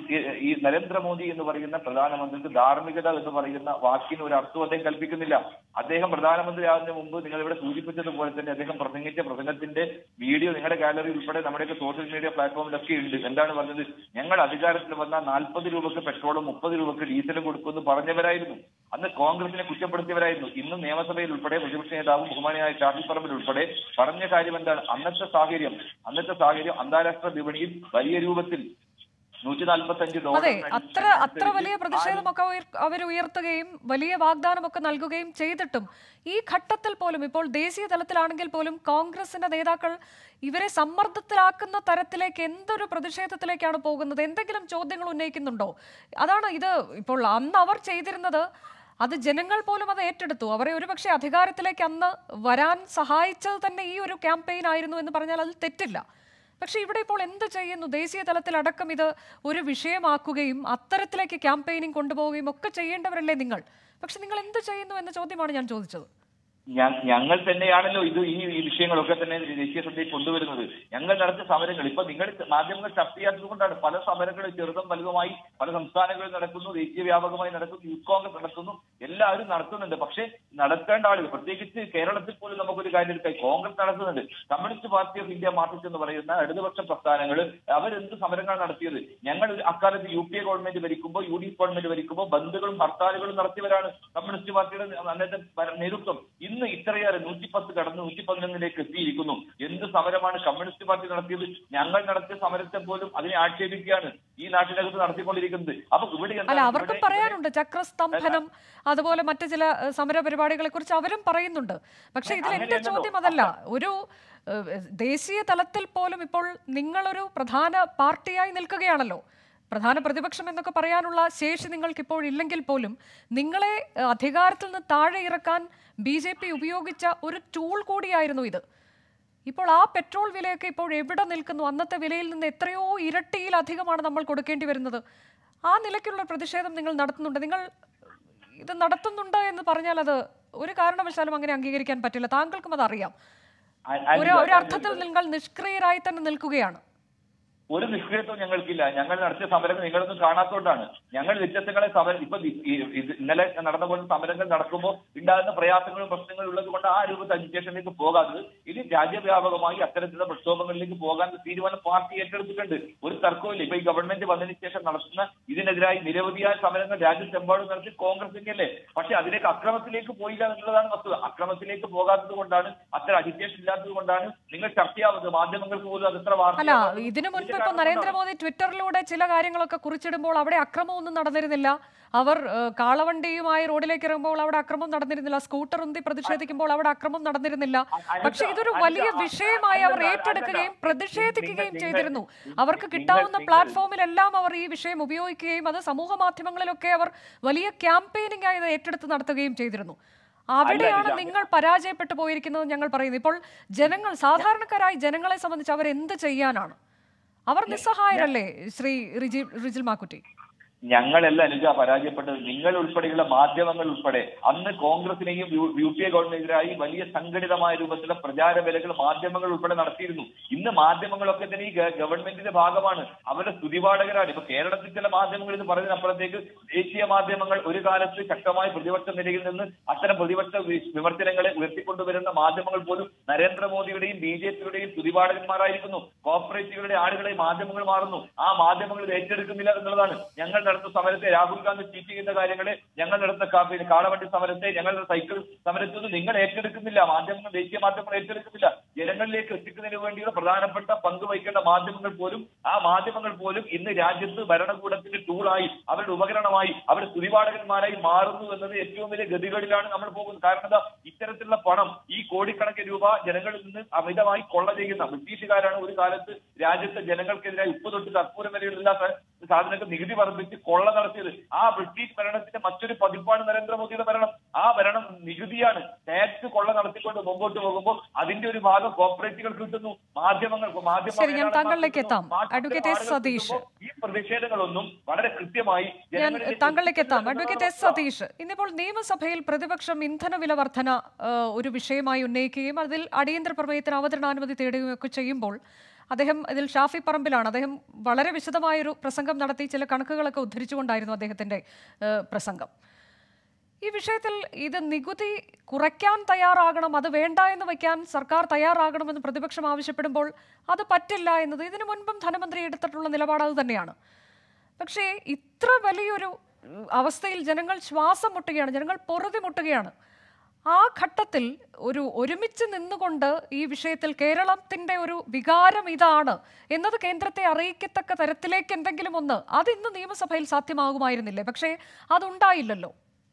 [SPEAKER 6] ഈ നരേന്ദ്രമോദി എന്ന് പറയുന്ന പ്രധാനമന്ത്രിക്ക് ധാർമ്മികത എന്ന് പറയുന്ന വാക്കിന് ഒരു അർത്ഥം അദ്ദേഹം കൽപ്പിക്കുന്നില്ല. അദ്ദേഹം പ്രധാനമന്ത്രിയാകുന്നതിന് മുമ്പ് നിങ്ങൾ ഇവിടെ സൂചിപ്പിച്ചതുപോലെ തന്നെ അദ്ദേഹം പ്രസംഗിച്ച പ്രസംഗത്തിന്റെ വീഡിയോ നിങ്ങളുടെ ഗാലറി ഉൾപ്പെടെ നമ്മുടെയൊക്കെ സോഷ്യൽ മീഡിയ പ്ലാറ്റ്ഫോമിലൊക്കെ ഉണ്ട്. എന്താണ് പറഞ്ഞത്? ഞങ്ങൾ അധികാരത്തിൽ വന്നാൽ നാൽപ്പത് രൂപക്ക് പെട്രോളും മുപ്പത് രൂപക്ക് ഡീസലും കൊടുക്കുമെന്ന് പറഞ്ഞവരായിരുന്നു. അന്ന് കോൺഗ്രസിനെ കുറ്റപ്പെടുത്തിയവരായിരുന്നു. ഇന്നും നിയമസഭയിൽ ഉൾപ്പെടെ പ്രതിപക്ഷ നേതാവും ബഹുമാനിയായ ഷാഫി പറമ്പിൽ ഉൾപ്പെടെ പറഞ്ഞ കാര്യം എന്താണ്? അന്നത്തെ സാഹചര്യം അന്നത്തെ സാഹചര്യം അന്താരാഷ്ട്ര വിപണിയിൽ വലിയ രൂപത്തിൽ നൂറ്റി നാൽപ്പത്തി അഞ്ച്
[SPEAKER 1] അതെ, അത്ര അത്ര വലിയ പ്രതിഷേധമൊക്കെ അവർ ഉയർത്തുകയും വലിയ വാഗ്ദാനമൊക്കെ നൽകുകയും ചെയ്തിട്ടും ഈ ഘട്ടത്തിൽ പോലും, ഇപ്പോൾ ദേശീയ തലത്തിലാണെങ്കിൽ പോലും കോൺഗ്രസിന്റെ നേതാക്കൾ ഇവരെ സമ്മർദ്ദത്തിലാക്കുന്ന തരത്തിലേക്ക് എന്തൊരു പ്രതിഷേധത്തിലേക്കാണ് പോകുന്നത്? എന്തെങ്കിലും ചോദ്യങ്ങൾ ഉന്നയിക്കുന്നുണ്ടോ? അതാണ് ഇത്. ഇപ്പോൾ അന്ന് അവർ ചെയ്തിരുന്നത് അത് ജനങ്ങൾ പോലും അത് ഏറ്റെടുത്തു. അവരെ ഒരുപക്ഷെ അധികാരത്തിലേക്ക് അന്ന് വരാൻ സഹായിച്ചത് തന്നെ ഈ ഒരു ക്യാമ്പയിൻ ആയിരുന്നു എന്ന് പറഞ്ഞാൽ അതിൽ തെറ്റില്ല. പക്ഷെ ഇവിടെ ഇപ്പോൾ എന്ത് ചെയ്യുന്നു? ദേശീയ തലത്തിലടക്കം ഇത് ഒരു വിഷയമാക്കുകയും അത്തരത്തിലേക്ക് ക്യാമ്പയിനിങ് കൊണ്ടുപോവുകയും ഒക്കെ ചെയ്യേണ്ടവരല്ലേ നിങ്ങൾ? പക്ഷെ നിങ്ങൾ എന്ത് ചെയ്യുന്നു എന്ന ചോദ്യമാണ് ഞാൻ ചോദിച്ചത്.
[SPEAKER 6] ഞങ്ങൾ തന്നെയാണല്ലോ ഇത് ഈ വിഷയങ്ങളൊക്കെ തന്നെ ദേശീയ ശ്രദ്ധയിൽ കൊണ്ടുവരുന്നത്. ഞങ്ങൾ നടത്തിയ സമരങ്ങൾ ഇപ്പൊ നിങ്ങൾ മാധ്യമങ്ങൾ ചർച്ച ചെയ്യാത്തത് കൊണ്ടാണ്. പല സമരങ്ങളും ചെറുതും വലുതുമായി പല സംസ്ഥാനങ്ങളിൽ നടക്കുന്നു, ദേശീയ വ്യാപകമായി നടക്കുന്നു, യൂത്ത് കോൺഗ്രസ് നടത്തുന്നു, എല്ലാവരും നടത്തുന്നുണ്ട്. പക്ഷെ നടത്തേണ്ട ആളുകൾ, പ്രത്യേകിച്ച് കേരളത്തിൽ പോലും നമുക്കൊരു കാര്യം എടുക്കാം, കോൺഗ്രസ് നടത്തുന്നുണ്ട്. Communist party of India Marxist എന്ന് പറയുന്ന ഇടതുപക്ഷ പ്രസ്ഥാനങ്ങൾ അവരെന്ത് സമരങ്ങൾ നടത്തിയത്? ഞങ്ങൾ അക്കാലത്ത് യു പി എ ഗവൺമെന്റ് ഭരിക്കുമ്പോൾ, യു ഡി എഫ് ഗവൺമെന്റ് ഭരിക്കുമ്പോൾ ബന്ദുകളും ഹർത്താലുകളും നടത്തിയവരാണ് കമ്മ്യൂണിസ്റ്റ് പാർട്ടിയുടെ അന്നത്തെ നേതൃത്വം. ഇന്ന് ഇത്രയേറെ നൂറ്റി പത്ത് കടന്ന് നൂറ്റി പതിനൊന്നിലേക്ക് എത്തിയിരിക്കുന്നു. എന്ത് സമരമാണ് കമ്മ്യൂണിസ്റ്റ് പാർട്ടി നടത്തിയത്? ഞങ്ങൾ നടത്തിയ സമരത്തെ പോലും അതിനെ ആക്ഷേപിക്കുകയാണ് ഈ നാട്ടിനകത്ത് നടത്തിക്കൊണ്ടിരിക്കുന്നത്. അപ്പൊ ഇവിടെ
[SPEAKER 1] അല്ല, അവർക്കും പറയാനുണ്ട് ചക്രസ്തംഭനം അതുപോലെ മറ്റു ചില സമര പരിപാടികളെ കുറിച്ച് അവരും പറയുന്നുണ്ട്. പക്ഷെ ഇതിൽ എന്റെ ചോദ്യം അതല്ല. ഒരു ദേശീയ തലത്തിൽ പോലും ഇപ്പോൾ നിങ്ങളൊരു പ്രധാന പാർട്ടിയായി നിൽക്കുകയാണല്ലോ. പ്രധാന പ്രതിപക്ഷം എന്നൊക്കെ പറയാനുള്ള ശേഷി നിങ്ങൾക്ക് ഇപ്പോൾ ഇല്ലെങ്കിൽ പോലും നിങ്ങളെ അധികാരത്തിൽ നിന്ന് താഴെ ഇറക്കാൻ ബി ജെ പി ഉപയോഗിച്ച ഒരു ടൂൾ കൂടിയായിരുന്നു ഇത്. ഇപ്പോൾ ആ പെട്രോൾ വിലയൊക്കെ ഇപ്പോൾ എവിടെ നിൽക്കുന്നു? അന്നത്തെ വിലയിൽ നിന്ന് എത്രയോ ഇരട്ടിയിലധികമാണ് നമ്മൾ കൊടുക്കേണ്ടി വരുന്നത്. ആ നിലയ്ക്കുള്ള പ്രതിഷേധം നിങ്ങൾ നടത്തുന്നുണ്ട്. നിങ്ങൾ ഇത് നടത്തുന്നുണ്ട് എന്ന് പറഞ്ഞാൽ അത് ഒരു കാരണവശാലും അങ്ങനെ അംഗീകരിക്കാൻ പറ്റില്ല. താങ്കൾക്കും അതറിയാം. ഒരു ഒരർത്ഥത്തിൽ നിങ്ങൾ നിഷ്ക്രിയരായി തന്നെ നിൽക്കുകയാണ്.
[SPEAKER 6] ഒരു നിഷ്ക്രിയത്വം ഞങ്ങൾക്കില്ല. ഞങ്ങൾ നടത്തിയ സമരങ്ങൾ നിങ്ങളൊന്നും കാണാത്തോണ്ടാണ്. ഞങ്ങൾ വ്യത്യസ്തങ്ങളെ സമരം ഇപ്പൊ ഇന്നലെ നടന്ന പോലെ സമരങ്ങൾ നടക്കുമ്പോൾ ഉണ്ടാകുന്ന പ്രയാസങ്ങളും പ്രശ്നങ്ങളും ഉള്ളത് കൊണ്ട് ആ രൂപത്തിൽ അജിറ്റേഷനിലേക്ക് പോകാത്തത് ഇനി രാജ്യവ്യാപകമായി അത്തരത്തിലുള്ള പ്രക്ഷോഭങ്ങളിലേക്ക് പോകാൻ തീരുമാനം പാർട്ടി ഏറ്റെടുത്തിട്ടുണ്ട്. ഒരു തർക്കമില്ല. ഇപ്പൊ ഈ ഗവൺമെന്റ് വന്നതിന് ശേഷം നടത്തുന്ന ഇതിനെതിരായി നിരവധിയായ സമരങ്ങൾ രാജ്യത്തെമ്പാടും നടത്തി കോൺഗ്രസിന്റെ. പക്ഷെ അതിലേക്ക് അക്രമത്തിലേക്ക് പോയില്ല എന്നുള്ളതാണ് വസ്തുത. അക്രമത്തിലേക്ക് പോകാത്തത് കൊണ്ടാണ്, അത്തരം അജിറ്റേഷൻ ഇല്ലാത്തത് കൊണ്ടാണ് നിങ്ങൾ ചർച്ചയാവുന്നത്. മാധ്യമങ്ങൾക്ക് പോലും അതെത്ര വാർത്ത.
[SPEAKER 1] ഇപ്പൊ നരേന്ദ്രമോദി ട്വിറ്ററിലൂടെ ചില കാര്യങ്ങളൊക്കെ കുറിച്ചിടുമ്പോൾ അവിടെ അക്രമമൊന്നും നടന്നിരുന്നില്ല. അവർ കാളവണ്ടിയുമായി റോഡിലേക്ക് ഇറങ്ങുമ്പോൾ അവിടെ അക്രമം നടന്നിരുന്നില്ല. സ്കൂട്ടർ ഉന്തി പ്രതിഷേധിക്കുമ്പോൾ അവിടെ അക്രമം നടന്നിരുന്നില്ല. പക്ഷെ ഇതൊരു വലിയ വിഷയമായി അവർ ഏറ്റെടുക്കുകയും പ്രതിഷേധിക്കുകയും ചെയ്തിരുന്നു. അവർക്ക് കിട്ടാവുന്ന പ്ലാറ്റ്ഫോമിലെല്ലാം അവർ ഈ വിഷയം ഉപയോഗിക്കുകയും അത് സമൂഹ മാധ്യമങ്ങളിലൊക്കെ അവർ വലിയ ക്യാമ്പയിനിങ് ആയി ഏറ്റെടുത്ത് നടത്തുകയും ചെയ്തിരുന്നു. അവിടെയാണ് നിങ്ങൾ പരാജയപ്പെട്ടു പോയിരിക്കുന്നത് ഞങ്ങൾ പറയുന്നത്. ഇപ്പോൾ ജനങ്ങൾ, സാധാരണക്കാരായ ജനങ്ങളെ സംബന്ധിച്ച് അവർ എന്ത് ചെയ്യാനാണ്? അവർ നിസ്സഹായരല്ലേ ശ്രീ റിജി റിജിൽ മാക്കുറ്റി?
[SPEAKER 6] ഞങ്ങളല്ല അനുജ പരാജയപ്പെട്ടത്, നിങ്ങൾ ഉൾപ്പെടെയുള്ള മാധ്യമങ്ങൾ ഉൾപ്പെടെ. അന്ന് കോൺഗ്രസിനെയും യു പി എ ഗവൺമെന്റിനെതിരായി വലിയ സംഘടിതമായ രൂപത്തിലുള്ള പ്രചാര വേലകൾ മാധ്യമങ്ങൾ ഉൾപ്പെടെ നടത്തിയിരുന്നു. ഇന്ന് മാധ്യമങ്ങളൊക്കെ തന്നെ ഈ ഗവൺമെന്റിന്റെ ഭാഗമാണ്, അവരുടെ സ്തുതിപാഠകരാണ്. ഇപ്പൊ കേരളത്തിൽ ചില മാധ്യമങ്ങൾ ഇത് പറഞ്ഞതിനപ്പുറത്തേക്ക് ദേശീയ മാധ്യമങ്ങൾ ഒരു കാലത്ത് ശക്തമായ പ്രതിപക്ഷ നിലയിൽ നിന്ന് അത്തരം പ്രതിപക്ഷ വിമർശനങ്ങളെ ഉയർത്തിക്കൊണ്ടുവരുന്ന മാധ്യമങ്ങൾ പോലും നരേന്ദ്രമോദിയുടെയും ബി ജെ പിയുടെയും സ്തുതിപാഠകന്മാരായിരിക്കുന്നു. കോർപ്പറേറ്റുകളുടെ ആളുകളെ മാധ്യമങ്ങൾ മാറുന്നു. ആ മാധ്യമങ്ങൾ ഇത് ഏറ്റെടുക്കുന്നില്ല എന്നുള്ളതാണ്. ഞങ്ങൾ നടത്തുന്ന സമരത്തെ, രാഹുൽ ഗാന്ധി ട്വീറ്റ് ചെയ്യുന്ന കാര്യങ്ങളെ, ഞങ്ങൾ നടത്തുന്ന കാളവണ്ടി സമരത്തെ, ഞങ്ങളുടെ സൈക്കിൾ സമരത്തൊന്നും നിങ്ങൾ ഏറ്റെടുക്കുന്നില്ല. മാധ്യമങ്ങൾ, ദേശീയ മാധ്യമങ്ങൾ ഏറ്റെടുക്കുന്നില്ല. ജനങ്ങളിലേക്ക് എത്തിക്കുന്നതിന് വേണ്ടിയുള്ള പ്രധാനപ്പെട്ട പങ്ക് വഹിക്കേണ്ട മാധ്യമങ്ങൾ പോലും ആ മാധ്യമങ്ങൾ പോലും ഇന്ന് രാജ്യത്ത് ഭരണകൂടത്തിന്റെ ടൂളായി, അവരുടെ ഉപകരണമായി, അവരുടെ സ്തുതിപാഠകന്മാരായി മാറുന്നു എന്നത് ഏറ്റവും വലിയ ഗതികളിലാണ് നമ്മൾ പോകുന്നത്. കാരണം എന്താ, ഇത്തരത്തിലുള്ള പണം, ഈ കോടിക്കണക്കിന് രൂപ ജനങ്ങളിൽ നിന്ന് അമിതമായി കൊള്ള ചെയ്യുന്ന ബ്രിട്ടീഷുകാരാണ് ഒരു കാലത്ത് രാജ്യത്തെ ജനങ്ങൾക്കെതിരായി ഉപ്പ് തൊട്ട് കർപ്പൂരം വരെയുള്ള സാധനങ്ങൾക്ക് നികുതി വർദ്ധിച്ച് കൊള്ള നടത്തിയത്. ആ ബ്രിട്ടീഷ് ഭരണത്തിന്റെ മറ്റൊരു പതിപ്പാണ് നരേന്ദ്രമോദിയുടെ ഭരണം. ആ ഭരണം നികുതിയാണ്, ടാക്സ് കൊള്ള നടത്തിക്കൊണ്ട് മുമ്പോട്ട് പോകുമ്പോൾ അതിന്റെ ഒരു ഭാഗം കോർപ്പറേറ്റുകൾക്ക് കിട്ടുന്നു, മാധ്യമങ്ങൾക്ക്. ഈ പ്രതിഷേധങ്ങളൊന്നും വളരെ കൃത്യമായി
[SPEAKER 1] താങ്കളിലേക്ക് എത്താം. അഡ്വക്കേറ്റ് എസ് സതീഷ്, ഇന്നിപ്പോൾ നിയമസഭയിൽ പ്രതിപക്ഷം ഇന്ധനവില വർധന ഒരു വിഷയമായി ഉന്നയിക്കുകയും അതിൽ അടിയന്തര പ്രമേയത്തിന് അവതരണാനുമതി തേടുകയും ഒക്കെ ചെയ്യുമ്പോൾ അദ്ദേഹം, ഇതിൽ ഷാഫി പറമ്പിലാണ്, അദ്ദേഹം വളരെ വിശദമായൊരു പ്രസംഗം നടത്തി ചില കണക്കുകളൊക്കെ ഉദ്ധരിച്ചുകൊണ്ടായിരുന്നു അദ്ദേഹത്തിൻ്റെ പ്രസംഗം. ഈ വിഷയത്തിൽ ഇത് നികുതി കുറയ്ക്കാൻ തയ്യാറാകണം, അത് വേണ്ട എന്ന് വയ്ക്കാൻ സർക്കാർ തയ്യാറാകണമെന്ന് പ്രതിപക്ഷം ആവശ്യപ്പെടുമ്പോൾ അത് പറ്റില്ല എന്നത് ഇതിനു മുൻപും ധനമന്ത്രി എടുത്തിട്ടുള്ള നിലപാട് അത് തന്നെയാണ്. പക്ഷേ ഇത്ര വലിയൊരു അവസ്ഥയിൽ ജനങ്ങൾ ശ്വാസം മുട്ടുകയാണ്, ജനങ്ങൾ പൊറുതി മുട്ടുകയാണ്. ആ ഘട്ടത്തിൽ ഒരു ഒരുമിച്ച് നിന്നുകൊണ്ട് ഈ വിഷയത്തിൽ കേരളത്തിന്റെ ഒരു വികാരം ഇതാണ് എന്നത് കേന്ദ്രത്തെ അറിയിക്കത്തക്ക തരത്തിലേക്ക് എന്തെങ്കിലും ഒന്ന് അത് ഇന്ന് നിയമസഭയിൽ സാധ്യമാകുമായിരുന്നില്ലേ? പക്ഷേ അതുണ്ടായില്ലല്ലോ.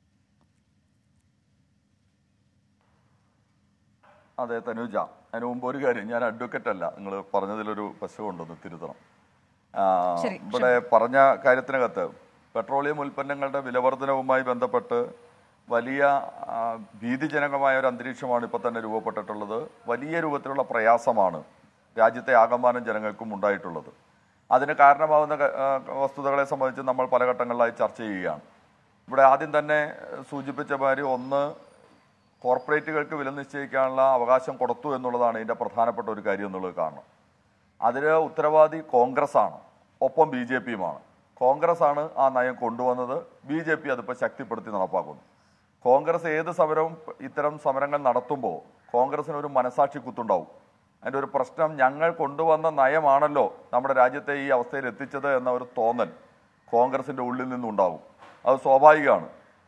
[SPEAKER 7] അതെ തനുജ, അതിന് മുമ്പ് ഒരു കാര്യം, ഞാൻ അഡ്വക്കേറ്റ് അല്ല, നിങ്ങൾ പറഞ്ഞതിലൊരു പശു കൊണ്ടൊന്ന് തിരുത്തണം. ഇവിടെ പറഞ്ഞ കാര്യത്തിനകത്ത് പെട്രോളിയം ഉൽപ്പന്നങ്ങളുടെ വിലവർധനവുമായി ബന്ധപ്പെട്ട് വലിയ ഭീതിജനകമായ ഒരു അന്തരീക്ഷമാണ് ഇപ്പോൾ തന്നെ രൂപപ്പെട്ടിട്ടുള്ളത്. വലിയ രൂപത്തിലുള്ള പ്രയാസമാണ് രാജ്യത്തെ ആകമാനം ജനങ്ങൾക്കും ഉണ്ടായിട്ടുള്ളത്. അതിന് കാരണമാകുന്ന വസ്തുതകളെ സംബന്ധിച്ച് നമ്മൾ പല ഘട്ടങ്ങളിലായി ചർച്ച ചെയ്യുകയാണ്. ഇവിടെ ആദ്യം തന്നെ സൂചിപ്പിച്ച മാതിരി, ഒന്ന്, കോർപ്പറേറ്റുകൾക്ക് വില നിശ്ചയിക്കാനുള്ള അവകാശം കൊടുത്തു എന്നുള്ളതാണ് ഇതിൻ്റെ പ്രധാനപ്പെട്ട ഒരു കാര്യം എന്നുള്ളത് കാണണം. അതിന് ഉത്തരവാദി കോൺഗ്രസ്സാണ്, ഒപ്പം ബി ജെ പിയുമാണ്. കോൺഗ്രസ്സാണ് ആ നയം കൊണ്ടുവന്നത്, ബി ജെ പി അതിപ്പോൾ ശക്തിപ്പെടുത്തി നടപ്പാക്കുന്നു. കോൺഗ്രസ് ഏത് സമരവും ഇത്തരം സമരങ്ങൾ നടത്തുമ്പോൾ കോൺഗ്രസിന് ഒരു മനസാക്ഷി കുത്തുണ്ടാവും. അതിൻ്റെ ഒരു പ്രശ്നം, ഞങ്ങൾ കൊണ്ടുവന്ന നയമാണല്ലോ നമ്മുടെ രാജ്യത്തെ ഈ അവസ്ഥയിൽ എത്തിച്ചത് എന്ന ഒരു തോന്നൽ കോൺഗ്രസിൻ്റെ ഉള്ളിൽ നിന്നുണ്ടാവും. അത് സ്വാഭാവികമാണ്.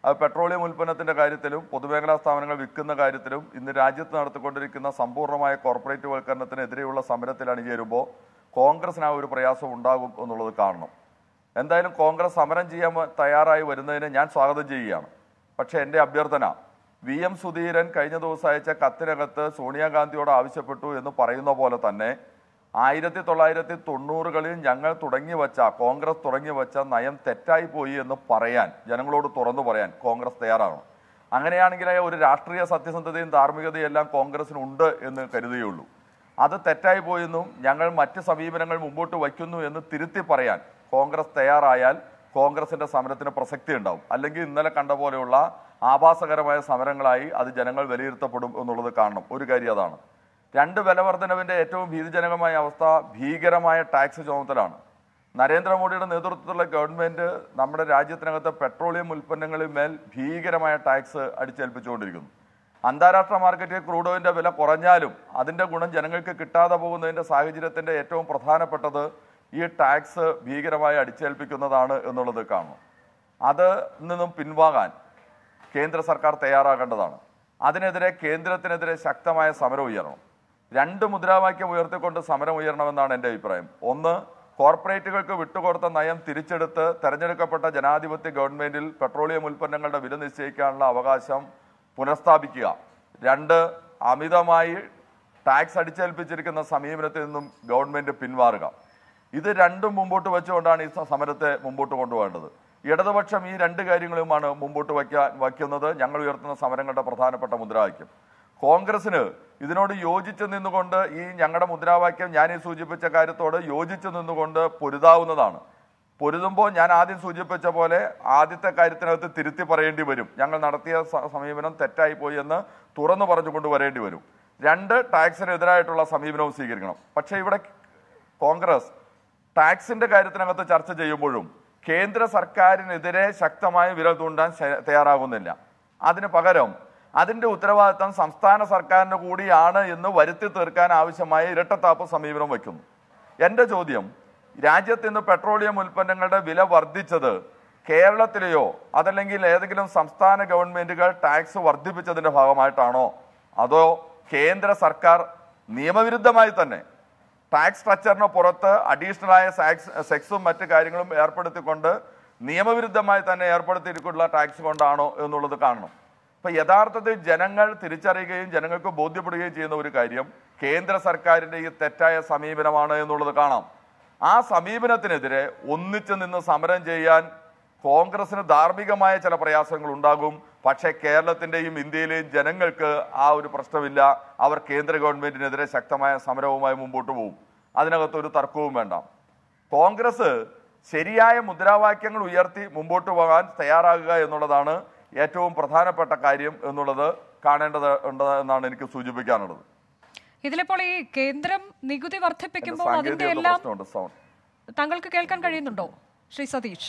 [SPEAKER 7] അത് പെട്രോളിയം ഉൽപ്പന്നത്തിൻ്റെ കാര്യത്തിലും പൊതുമേഖലാ സ്ഥാപനങ്ങൾ വിൽക്കുന്ന കാര്യത്തിലും ഇന്ന് രാജ്യത്ത് നടത്തിക്കൊണ്ടിരിക്കുന്ന സമ്പൂർണ്ണമായ കോർപ്പറേറ്റ് വൽക്കരണത്തിനെതിരെയുള്ള സമരത്തിൽ അണിചേരുമ്പോൾ കോൺഗ്രസിന് ആ ഒരു പ്രയാസം ഉണ്ടാകും എന്നുള്ളത് കാണണം. എന്തായാലും കോൺഗ്രസ് സമരം ചെയ്യാൻ തയ്യാറായി വരുന്നതിന് ഞാൻ സ്വാഗതം ചെയ്യുകയാണ്. പക്ഷേ എൻ്റെ അഭ്യർത്ഥന, വി എം സുധീരൻ കഴിഞ്ഞ ദിവസം അയച്ച കത്തിനകത്ത് സോണിയാഗാന്ധിയോട് ആവശ്യപ്പെട്ടു എന്ന് പറയുന്ന പോലെ തന്നെ ആയിരത്തി തൊള്ളായിരത്തി തൊണ്ണൂറുകളിൽ ഞങ്ങൾ തുടങ്ങി വച്ച കോൺഗ്രസ് തുടങ്ങി വച്ച നയം തെറ്റായി പോയി എന്ന് പറയാൻ, ജനങ്ങളോട് തുറന്നു പറയാൻ കോൺഗ്രസ് തയ്യാറാകണം. അങ്ങനെയാണെങ്കിൽ ഒരു രാഷ്ട്രീയ സത്യസന്ധതയും ധാർമ്മികതയും എല്ലാം കോൺഗ്രസിനുണ്ട് എന്ന് കരുതുകയുള്ളൂ. അത് തെറ്റായി പോയെന്നും ഞങ്ങൾ മറ്റ് സമീപനങ്ങൾ മുമ്പോട്ട് വയ്ക്കുന്നു എന്ന് തിരുത്തി പറയാൻ കോൺഗ്രസ് തയ്യാറായാൽ കോൺഗ്രസിന്റെ സമരത്തിന് പ്രസക്തി ഉണ്ടാവും. അല്ലെങ്കിൽ ഇന്നലെ കണ്ട പോലെയുള്ള ആഭാസകരമായ സമരങ്ങളായി അത് ജനങ്ങൾ വിലയിരുത്തപ്പെടും എന്നുള്ളത് കാണണം. ഒരു കാര്യം അതാണ്. രണ്ട് വിലവർദ്ധനവിൻ്റെ ഏറ്റവും ഭീതിജനകമായ അവസ്ഥ ഭീകരമായ ടാക്സ് ചുമത്തലാണ്. നരേന്ദ്രമോദിയുടെ നേതൃത്വത്തിലുള്ള ഗവൺമെൻറ് നമ്മുടെ രാജ്യത്തിനകത്ത് പെട്രോളിയം ഉൽപ്പന്നങ്ങളിൽ മേൽ ഭീകരമായ ടാക്സ് അടിച്ചേൽപ്പിച്ചുകൊണ്ടിരിക്കുന്നു. അന്താരാഷ്ട്ര മാർക്കറ്റിൽ ക്രൂഡ് ഓയിലിൻ്റെ വില കുറഞ്ഞാലും അതിൻ്റെ ഗുണം ജനങ്ങൾക്ക് കിട്ടാതെ പോകുന്നതിൻ്റെ സാഹചര്യത്തിൻ്റെ ഏറ്റവും പ്രധാനപ്പെട്ടത് ഈ ടാക്സ് ഭീകരമായി അടിച്ചേൽപ്പിക്കുന്നതാണ് എന്നുള്ളത് കാണും. അത് നിന്നും പിൻവാങ്ങാൻ കേന്ദ്ര സർക്കാർ തയ്യാറാകേണ്ടതാണ്. അതിനെതിരെ കേന്ദ്രത്തിനെതിരെ ശക്തമായ സമരം ഉയരണം. രണ്ട് മുദ്രാവാക്യം ഉയർത്തിക്കൊണ്ട് സമരം ഉയരണമെന്നാണ് എൻ്റെ അഭിപ്രായം. ഒന്ന്, കോർപ്പറേറ്റുകൾക്ക് വിട്ടുകൊടുത്ത നയം തിരിച്ചെടുത്ത് തെരഞ്ഞെടുക്കപ്പെട്ട ജനാധിപത്യ ഗവൺമെൻറ്റിൽ പെട്രോളിയം ഉൽപ്പന്നങ്ങളുടെ വില നിശ്ചയിക്കാനുള്ള അവകാശം പുനഃസ്ഥാപിക്കുക. രണ്ട്, അമിതമായി ടാക്സ് അടിച്ചേൽപ്പിച്ചിരിക്കുന്ന സമീപനത്തിൽ നിന്നും ഗവൺമെൻറ് പിന്മാറുക. ഇത് രണ്ടും മുമ്പോട്ട് വെച്ചുകൊണ്ടാണ് ഈ സമരത്തെ മുമ്പോട്ട് കൊണ്ടുപോകേണ്ടത്. ഇടതുപക്ഷം ഈ രണ്ട് കാര്യങ്ങളുമാണ് മുമ്പോട്ട് വയ്ക്കാൻ വയ്ക്കുന്നത്. ഞങ്ങൾ ഉയർത്തുന്ന സമരങ്ങളുടെ പ്രധാനപ്പെട്ട മുദ്രാവാക്യം. കോൺഗ്രസിന് ഇതിനോട് യോജിച്ച് നിന്നുകൊണ്ട് ഈ ഞങ്ങളുടെ മുദ്രാവാക്യം ഞാൻ ഈ സൂചിപ്പിച്ച കാര്യത്തോട് യോജിച്ച് നിന്നുകൊണ്ട് പൊരുതാവുന്നതാണ്. പൊരുതുമ്പോൾ ഞാൻ ആദ്യം സൂചിപ്പിച്ച പോലെ ആദ്യത്തെ കാര്യത്തിനകത്ത് തിരുത്തി പറയേണ്ടി വരും. ഞങ്ങൾ നടത്തിയ സമീപനം തെറ്റായി പോയി എന്ന് തുറന്നു പറഞ്ഞുകൊണ്ട് വരേണ്ടി വരും. രണ്ട്, ടാക്സിനെതിരായിട്ടുള്ള സമീപനവും സ്വീകരിക്കണം. പക്ഷേ ഇവിടെ കോൺഗ്രസ് ടാക്സിൻ്റെ കാര്യത്തിനകത്ത് ചർച്ച ചെയ്യുമ്പോഴും കേന്ദ്ര സർക്കാരിനെതിരെ ശക്തമായ വിരൽ തൂണ്ടാൻ തയ്യാറാകുന്നില്ല. അതിന് പകരം അതിൻ്റെ ഉത്തരവാദിത്തം സംസ്ഥാന സർക്കാരിന് കൂടിയാണ് എന്ന് വരുത്തി തീർക്കാൻ ആവശ്യമായ ഇരട്ടത്താപ്പ് സമീപനം വയ്ക്കുന്നു. എൻ്റെ ചോദ്യം, രാജ്യത്ത് ഇന്ന് പെട്രോളിയം ഉൽപ്പന്നങ്ങളുടെ വില വർദ്ധിച്ചത് കേരളത്തിലെയോ അതല്ലെങ്കിൽ ഏതെങ്കിലും സംസ്ഥാന ഗവൺമെൻറ്റുകൾ ടാക്സ് വർദ്ധിപ്പിച്ചതിൻ്റെ ഭാഗമായിട്ടാണോ, അതോ കേന്ദ്ര സർക്കാർ നിയമവിരുദ്ധമായി തന്നെ ടാക്സ് സ്ട്രക്ചറിന് പുറത്ത് അഡീഷണലായ സാക്സ് സെക്സും മറ്റു കാര്യങ്ങളും ഏർപ്പെടുത്തിക്കൊണ്ട് നിയമവിരുദ്ധമായി തന്നെ ഏർപ്പെടുത്തിയിട്ടുള്ള ടാക്സ് കൊണ്ടാണോ എന്നുള്ളത് കാണണം. അപ്പം യഥാർത്ഥത്തിൽ ജനങ്ങൾ തിരിച്ചറിയുകയും ജനങ്ങൾക്ക് ബോധ്യപ്പെടുകയും ചെയ്യുന്ന ഒരു കാര്യം കേന്ദ്ര സർക്കാരിൻ്റെ ഈ തെറ്റായ സമീപനമാണ് എന്നുള്ളത് കാണാം. ആ സമീപനത്തിനെതിരെ ഒന്നിച്ചു നിന്ന് സമരം ചെയ്യാൻ കോൺഗ്രസിന് ധാർമ്മികമായ ചില പ്രയാസങ്ങൾ ഉണ്ടാകും. പക്ഷേ കേരളത്തിൻ്റെയും ഇന്ത്യയിലെയും ജനങ്ങൾക്ക് ആ ഒരു പ്രശ്നമില്ല. അവർ കേന്ദ്ര ഗവൺമെൻറ്റിനെതിരെ ശക്തമായ സമരവുമായി മുമ്പോട്ട് പോകും. അതിനകത്തൊരു തർക്കവും വേണ്ട. കോൺഗ്രസ് ശരിയായ മുദ്രാവാക്യങ്ങൾ ഉയർത്തി മുമ്പോട്ട് പോകാൻ തയ്യാറാകുക എന്നുള്ളതാണ് ഏറ്റവും പ്രധാനപ്പെട്ട കാര്യം എന്നുള്ളത് കാണേണ്ടത് ഉണ്ട് എന്നാണ് എനിക്ക് സൂചിപ്പിക്കാനുള്ളത്.
[SPEAKER 1] ഇതിലിപ്പോൾ ഈ കേന്ദ്രം നികുതി വർദ്ധിപ്പിക്കുമ്പോൾ അതിന്റെ എല്ലാം താങ്കൾക്ക് കേൾക്കാൻ കഴിയുന്നുണ്ടോ ശ്രീ സതീഷ്?